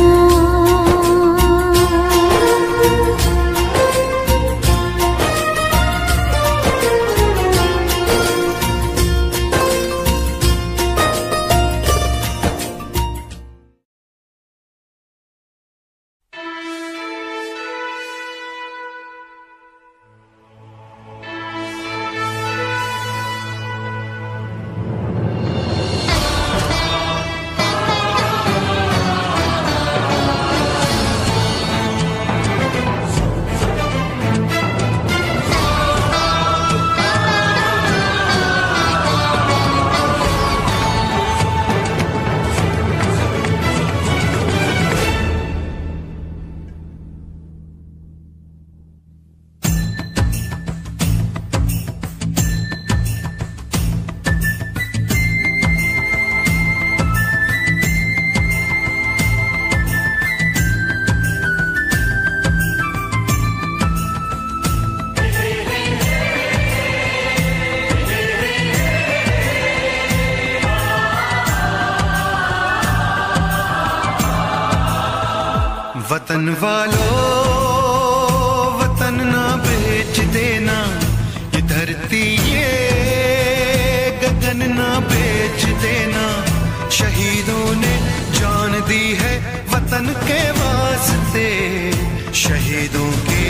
S7: वतन वालों वतन ना बेच देना, ये धरती ये गगन ना बेच देना। शहीदों ने जान दी है वतन के वास्ते, शहीदों के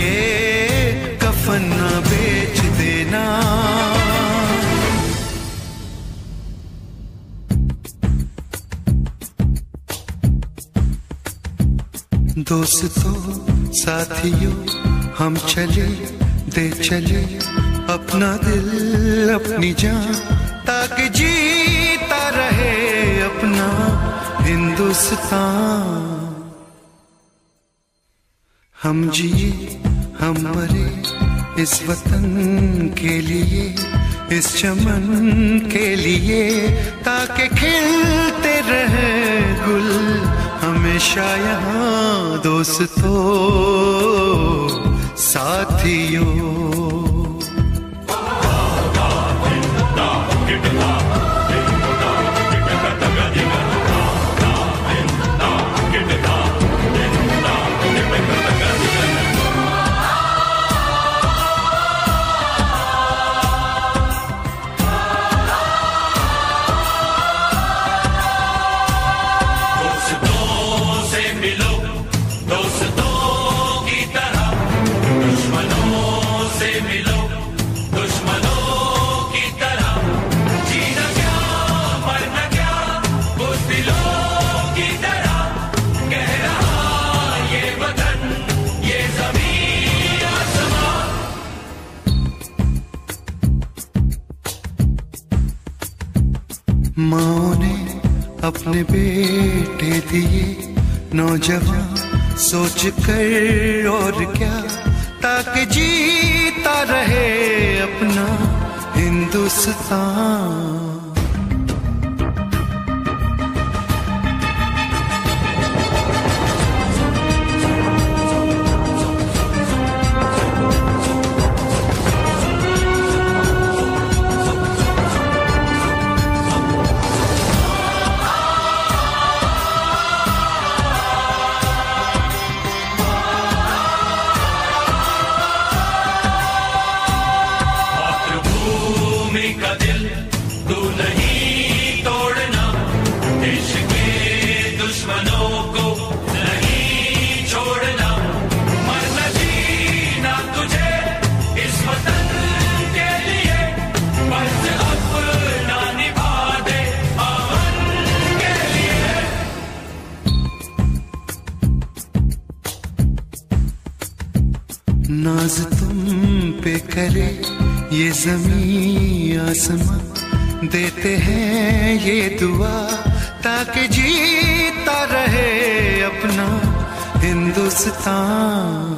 S7: कफन ना बेच देना। दोस्तों साथियों हम चले दे चले अपना दिल अपनी जान, ताकि जीता रहे अपना हिंदुस्तान। हम जिए हम मरे इस वतन के लिए, इस चमन के लिए, ताकि खिलते रहे गुल हमेशा यहाँ। दोस्तों साथियों माँ ने अपने बेटे दिए नौजवान सोच कर और क्या, ताकि जीता रहे अपना हिंदुस्तान।
S2: का दिल तू
S14: नाज तुम पे करे ये ज़मीं आसमां, देते हैं ये दुआ ताकि जीता रहे अपना हिंदुस्तान।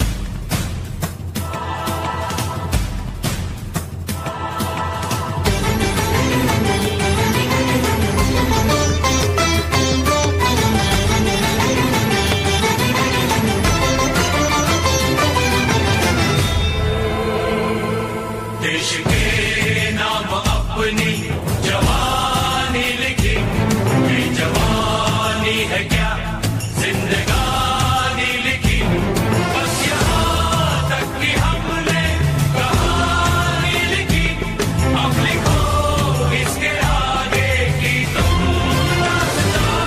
S2: देश के नाम अपनी जवानी लिखी, ये जवानी है क्या जिंदगानी लिखी, बस यहाँ तक कि हमने कहानी लिखी, अब लिखो इसके आगे की तुम दास्तां।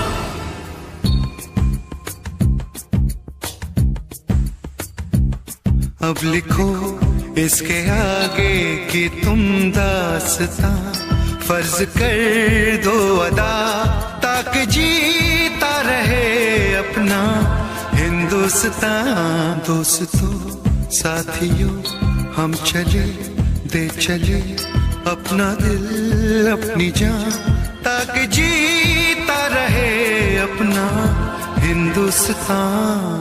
S14: अब लिखो इसके आगे की तुम दास्तां, फर्ज कर दो अदा ताकि जीता रहे अपना हिंदुस्तान। दोस्तों साथियों हम चले दे चले अपना दिल अपनी जान, ताकि जीता रहे अपना हिंदुस्तान।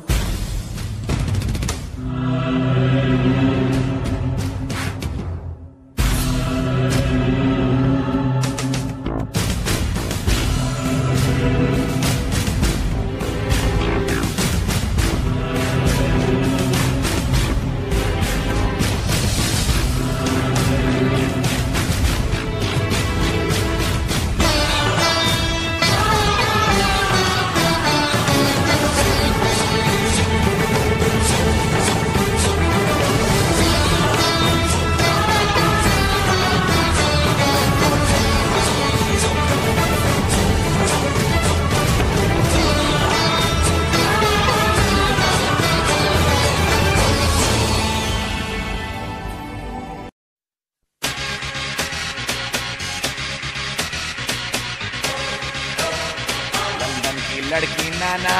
S15: लड़की नाना,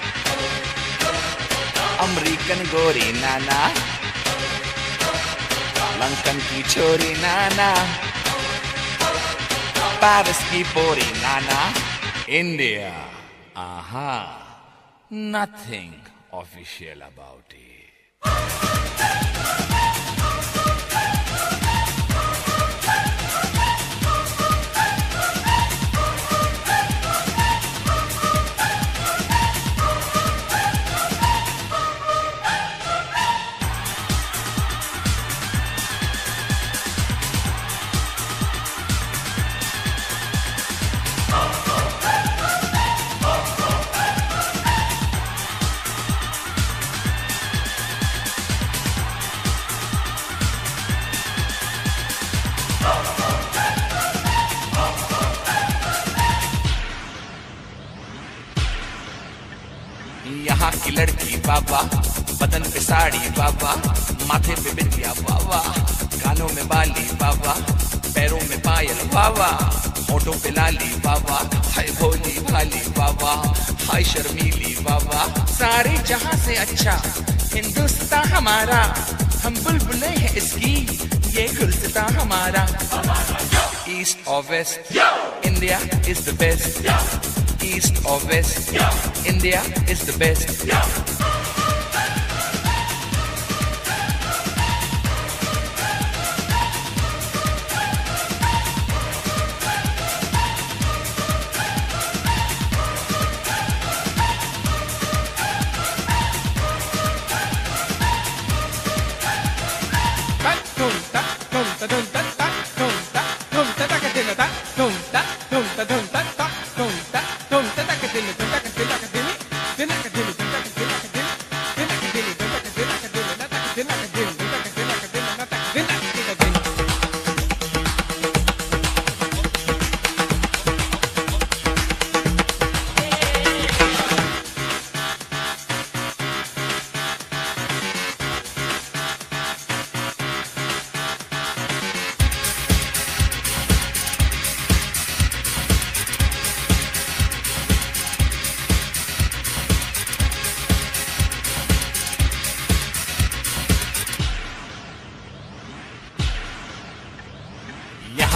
S15: अमेरिकन गोरी नाना, लंदन की छोरी नाना, पेरिस की पोरी नाना, इंडिया, आहा, nothing official about it. यहाँ की लड़की बाबा, बदन पे साड़ी बाबा, माथे पे बिंदिया बाबा, कानों में बाली बाबा, पैरों में पायल बाबा, होठों पे लाली बाबा, हाय भोली भाली बाबा, हाय शर्मीली बाबा। सारे जहां से अच्छा हिंदुस्तान हमारा, हम बुलबुलें हैं इसकी, ये गुलसितां हमारा। East or west, India is the best. East or west, India is the best.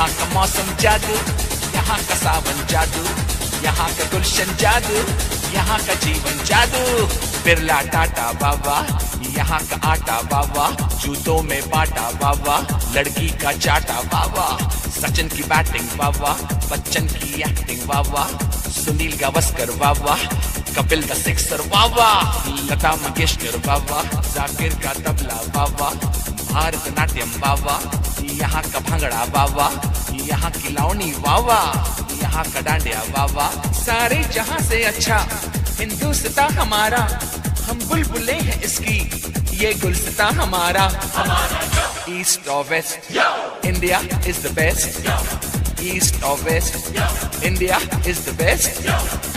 S15: यहाँ का मौसम जादू, यहाँ का सावन जादू, यहाँ का गुलशन जादू, यहाँ का जीवन जादू। बिरला टाटा बाबा, यहाँ का आटा बाबा, जूतों में बाटा बाबा, लड़की का चाटा बाबा। सचिन की बैटिंग बाबा, बच्चन की एक्टिंग बाबा, सुनील गावस्कर बाबा, कपिल द सिक्सर बाबा, लता मंगेशकर बाबा, जाकिर का तबला बाबा, भारतनाट्यम बाबा, यहाँ का भंगड़ा बाबा, यहाँ की लावनी बाबा, यहाँ का डांडिया बाबा। सारे जहां से अच्छा हिंदुस्तान हमारा, हम बुलबुले हैं इसकी, ये गुलस्ता हमारा। East or west, India is the best. East or west, India is the best.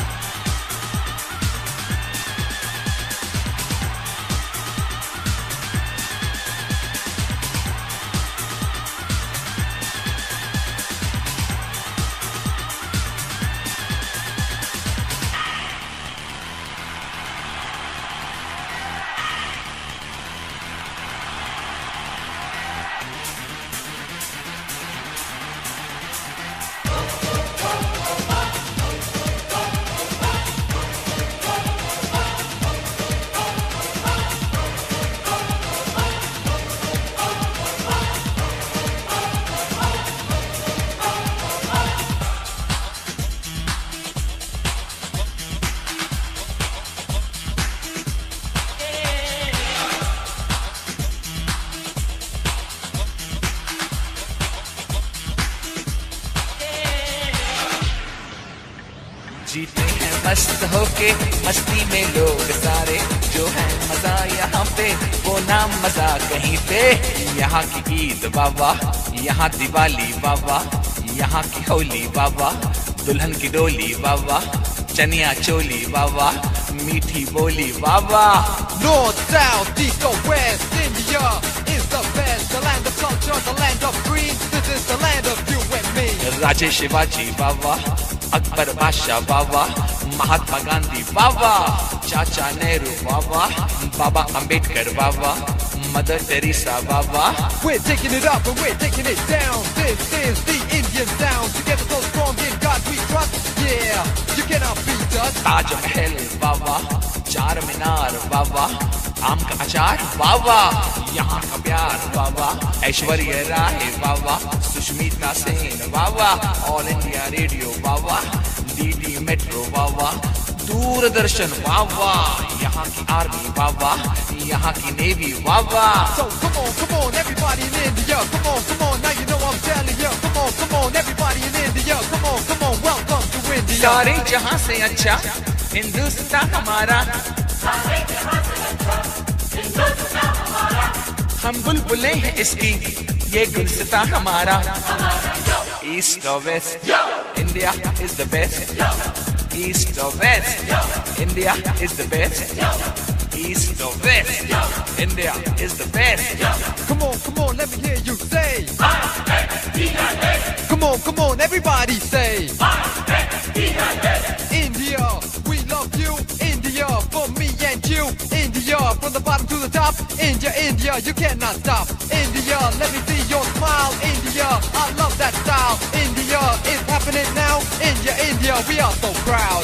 S15: जीते हैं मस्त होके मस्ती में लोग सारे, जो है मजा यहाँ पे वो नाम मजा कहीं पे। यहाँ की ईद बाबा, यहाँ दिवाली बाबा, यहाँ की होली बाबा, दुल्हन की डोली बाबा, चनिया चोली बाबा, मीठी बोली बाबा।
S16: North, south, east or west, India is the best. The land of culture, the land of green. This is the land of you and me.
S15: राजे शिवाजी बाबा, अकबर बादशाह बाबा, महात्मा गांधी बाबा, चाचा नेहरू बाबा, बाबा अंबेडकर बाबा, मदर टेरेसा बाबा।
S16: We're taking it up and we're taking it down. This is the Indian sound. Together so strong in God we trust. Yeah, you cannot beat us.
S15: Taj Mahal बाबा, Charminar बाबा, आम का अचार बाबा, यहाँ का प्यार बाबा, ऐश्वर्या राय बाबा, सुष्मिता सेन बाबा, ऑल इंडिया रेडियो बाबा, डीडी मेट्रो बाबा, दूरदर्शन बाबा, यहाँ की आर्मी बाबा, यहाँ की नेवी बाबा।
S16: So come on, come on, everybody in India. Come on, come on, now you know I'm telling you. Come on, come on, everybody in India. Come on, come on, welcome to India.
S15: सारे जहां से अच्छा हिंदुस्तान हमारा, सारे जहां से अच्छा हिंदुस्तान हमारा। हम बुलबुले हैं इसकी, ये गुलस्ता हमारा। East or west, India is the best. East or west, India is the best. East or west, India is the best.
S16: Come on, come on, let me hear you say. Come on, come on, everybody say. India, we love you. India, for me and you. India, from the bottom to the top. India, India, you cannot stop. India, let me see your smile. India, I love that style. India, it's happening now. India, India, we are so proud.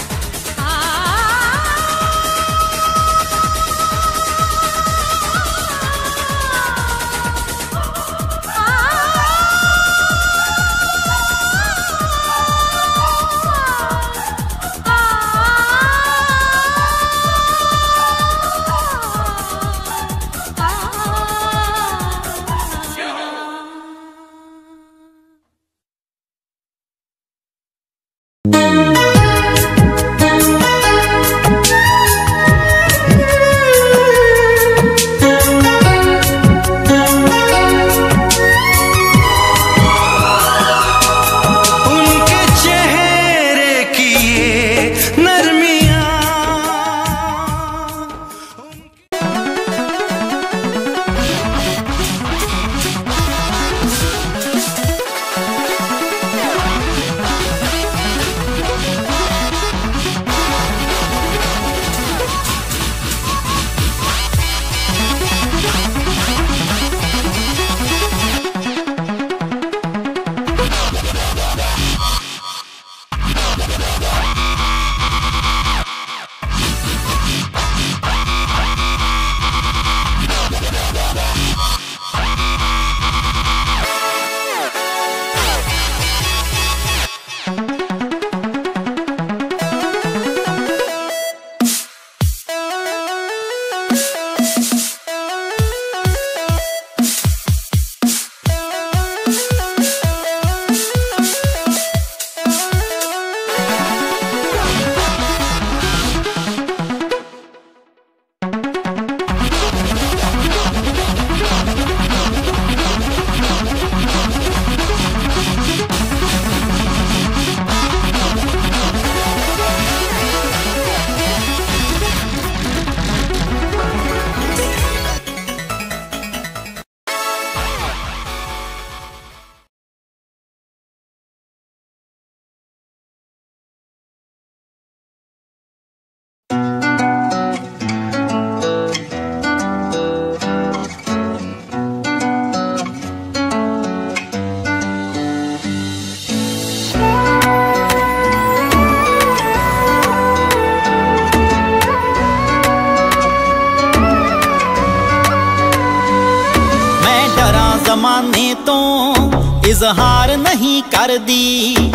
S1: जमाने तो इजहार नहीं कर दी।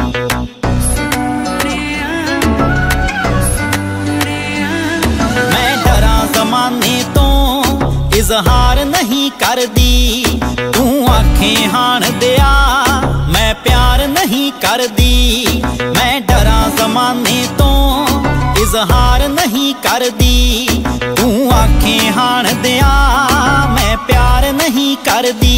S1: मैं डरा जमाने तो इजहार नहीं कर दी। तू आखें हाण दिया मैं प्यार नहीं कर दी। मैं डरा जमाने तो इजहार नहीं कर दी। तू आखें हाण दिया मैं प्यार नहीं कर दी।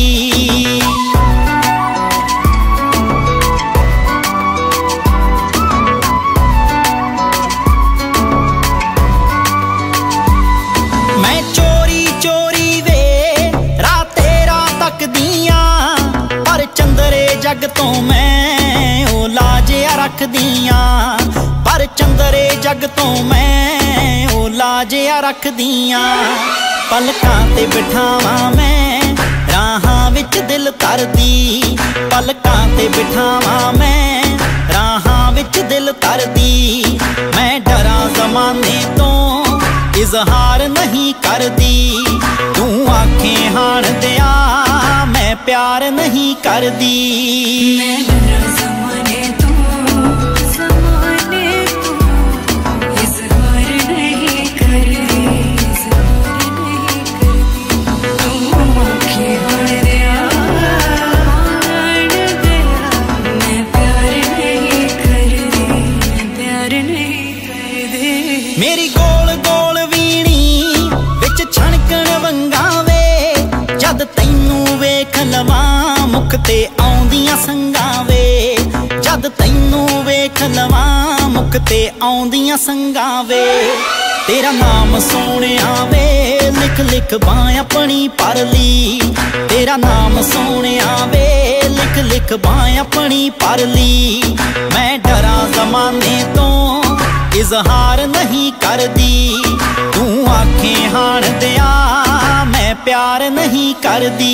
S1: मैं चोरी चोरी वे राते रात तक दियां, पर चंदरे जग तो मैं ओ लाजिया रख दियां। पर चंदरे जग तो मैं ओ लाजिया रख दियां। पलकां ते बिठावां मैं राहां विच दिल तरदी। पलकां ते बिठावां मैं राहां विच दिल तरदी। मैं डरा जमाने तो इजहार नहीं कर दी। तू आखें हाण दिया मैं प्यार नहीं कर दी। मैं डरा जमाने तो जमाने तो इजहार नहीं कर दी। इजहार नहीं कर दी। तू आखें हाण दिया हाण दिया मैं प्यार नहीं कर दी। प्यार नहीं कर दी। मेरी गोल गोल छणकण वंगावे जद तैनू वेख लवां मुख ते आउंदियां संगावे। जद तैनू वेख लवां मुख ते आउंदियां संगावे। तेरा नाम सोहणिया वे लिख लिख बां अपनी परली। तेरा नाम सोहणिया वे लिख लिख बां अपनी परली। मैं डरा जमाने तो इजहार नहीं कर दी। तू आखें हाण दिया मैं प्यार नहीं कर दी।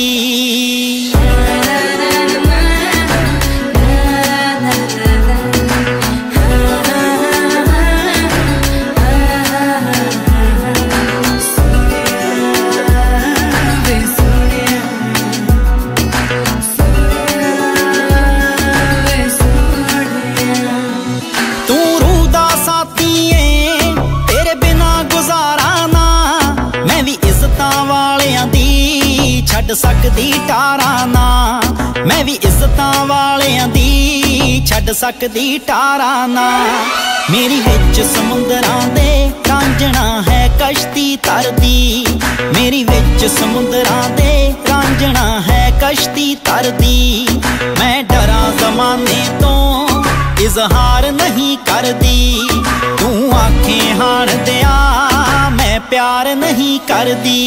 S1: तू रूदा साथी है तेरे बिना गुजारा ना। मैं भी इज्जतां वालियां दी छड्ड सकदी टारा ना। मैं भी इज्जतां वालियां दी छड्ड सकदी टारा ना। मेरी विच समुंदरां दे रांझणा है कश्ती तरदी। मेरी विच समुंदरां दे रांझणा है कश्ती तरदी। मैं डरा जमाने तो इजहार नहीं कर दी। तू आखें हाण दिया मैं प्यार नहीं कर दी।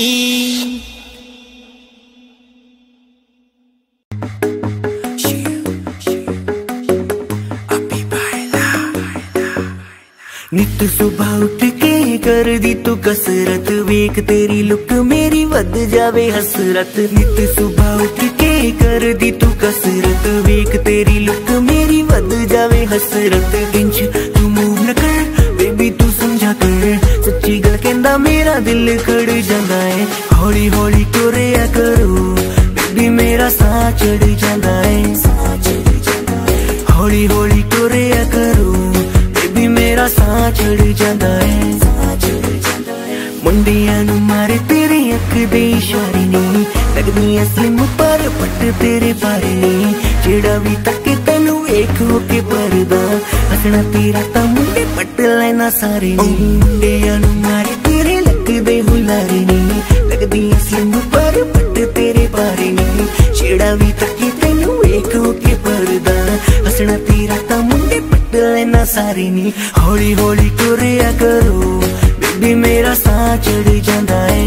S17: नित सुबह उठ के कर दी तू कसरत वेख तेरी लुक मेरी वध जावे हसरत। नित सुबह उठ के कर दी तू कसरत वेख तेरी लुक मेरी वध जावे हसरत। इंच तू मूव न कर बेबी तू समझा कर सच्ची गल कहंदा मेरा दिल खड़ जांदा है। हौली हौली टुरिया करो बेबी मेरा साह चढ़ जांदा है। हौली हौली टुरिया करो बेबी मेरा साह चढ़ जांदा है। मुंडियां नू मारे तेरे अख दे इशारे नी लगदियां स्लिम पर पट तेरे बारे नी। जेड़ा भी तके तैनू वेख हो के परदा हसना तेरा तां मुंडे पट लेना सारे नी। मुंडियां नू मारे तेरे लगदे हुलारे नी लगदियां स्लिम पर पट तेरे बारे नी। जेड़ा भी तके तैनू वेख हो के परदा हसना तेरा तां मुंडे पट लेना सारे नी। हौली हौली टुरिया करो बेबी मेरा साह चढ़ जांदा है।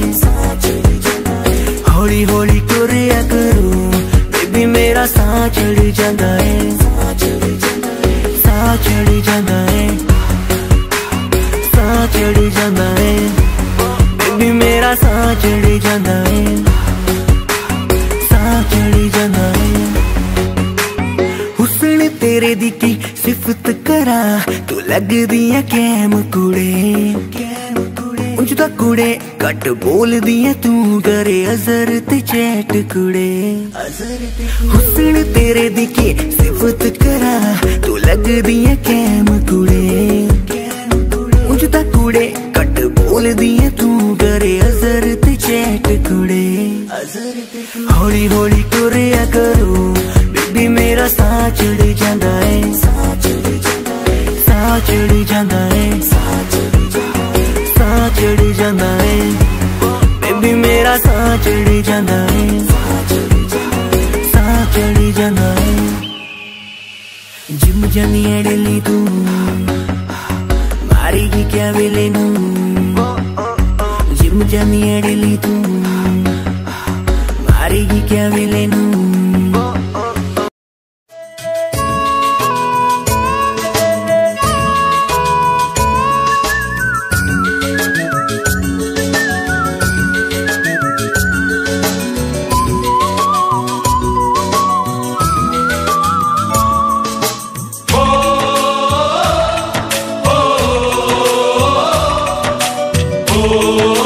S17: हौली हौली टुरिया करो बेबी मेरा साह चढ़ जांदा है। साह चढ़ जांदा है। साह चढ़ जांदा है बेबी मेरा साह चढ़ जांदा है। साह चढ़ जांदा है। हुस्न तेरे दी की सिफत करा तू लगदी है कैम कुड़े। ਉਂਝ ਤਾਂ ਕੁੜੇ ਘੱਟ ਬੋਲਦੀ ਐ ਤੂੰ ਕਰੇ ਅਜ਼ਰ ਤੇ ਚੈਟ ਕੁੜੇ ਹੁਸਨ ਤੇਰੇ ਦੀ ਕੀ ਸਿਫਤ ਕਰਾਂ ਤੂੰ ਲੱਗਦੀ ਐ ਕੈਮ ਕੁੜੇ ਉਂਝ ਤਾਂ ਕੁੜੇ ਘੱਟ ਬੋਲਦੀ ਐ ਤੂੰ ਕਰੇ ਅਜ਼ਰ ਤੇ ਚੈਟ ਕੁੜੇ ਹੌਲੀ ਹੌਲੀ ਤੁਰਿਆ ਕਰੋ ਬੇਬੀ ਮੇਰਾ ਸਾਹ ਚੜ ਜਾਂਦਾ ਏ ਸਾਹ ਚੜ ਜਾਂਦਾ ਏ ਸਾਹ ਚੜ ਜਾਂਦਾ ਏ ਬੇਬੀ ਮੇਰਾ ਸਾਹ ਚੜ ਜਾਂਦਾ ਏ ਸਾਹ ਚੜ ਜਾਂਦਾ ਏ ਜਿਮ ਜਾਨੀ ਐ ਡੇਲੀ ਤੂੰ ਮਾਰੇਗੀ ਕਿਆ ਵੇਲੇ ਨੂੰ ਜਿਮ ਜਾਨੀ ਐ ਡੇਲੀ ਤੂੰ ਮਾਰੇਗੀ ਕਿਆ ਵੇਲੇ ਨੂੰ
S18: Oh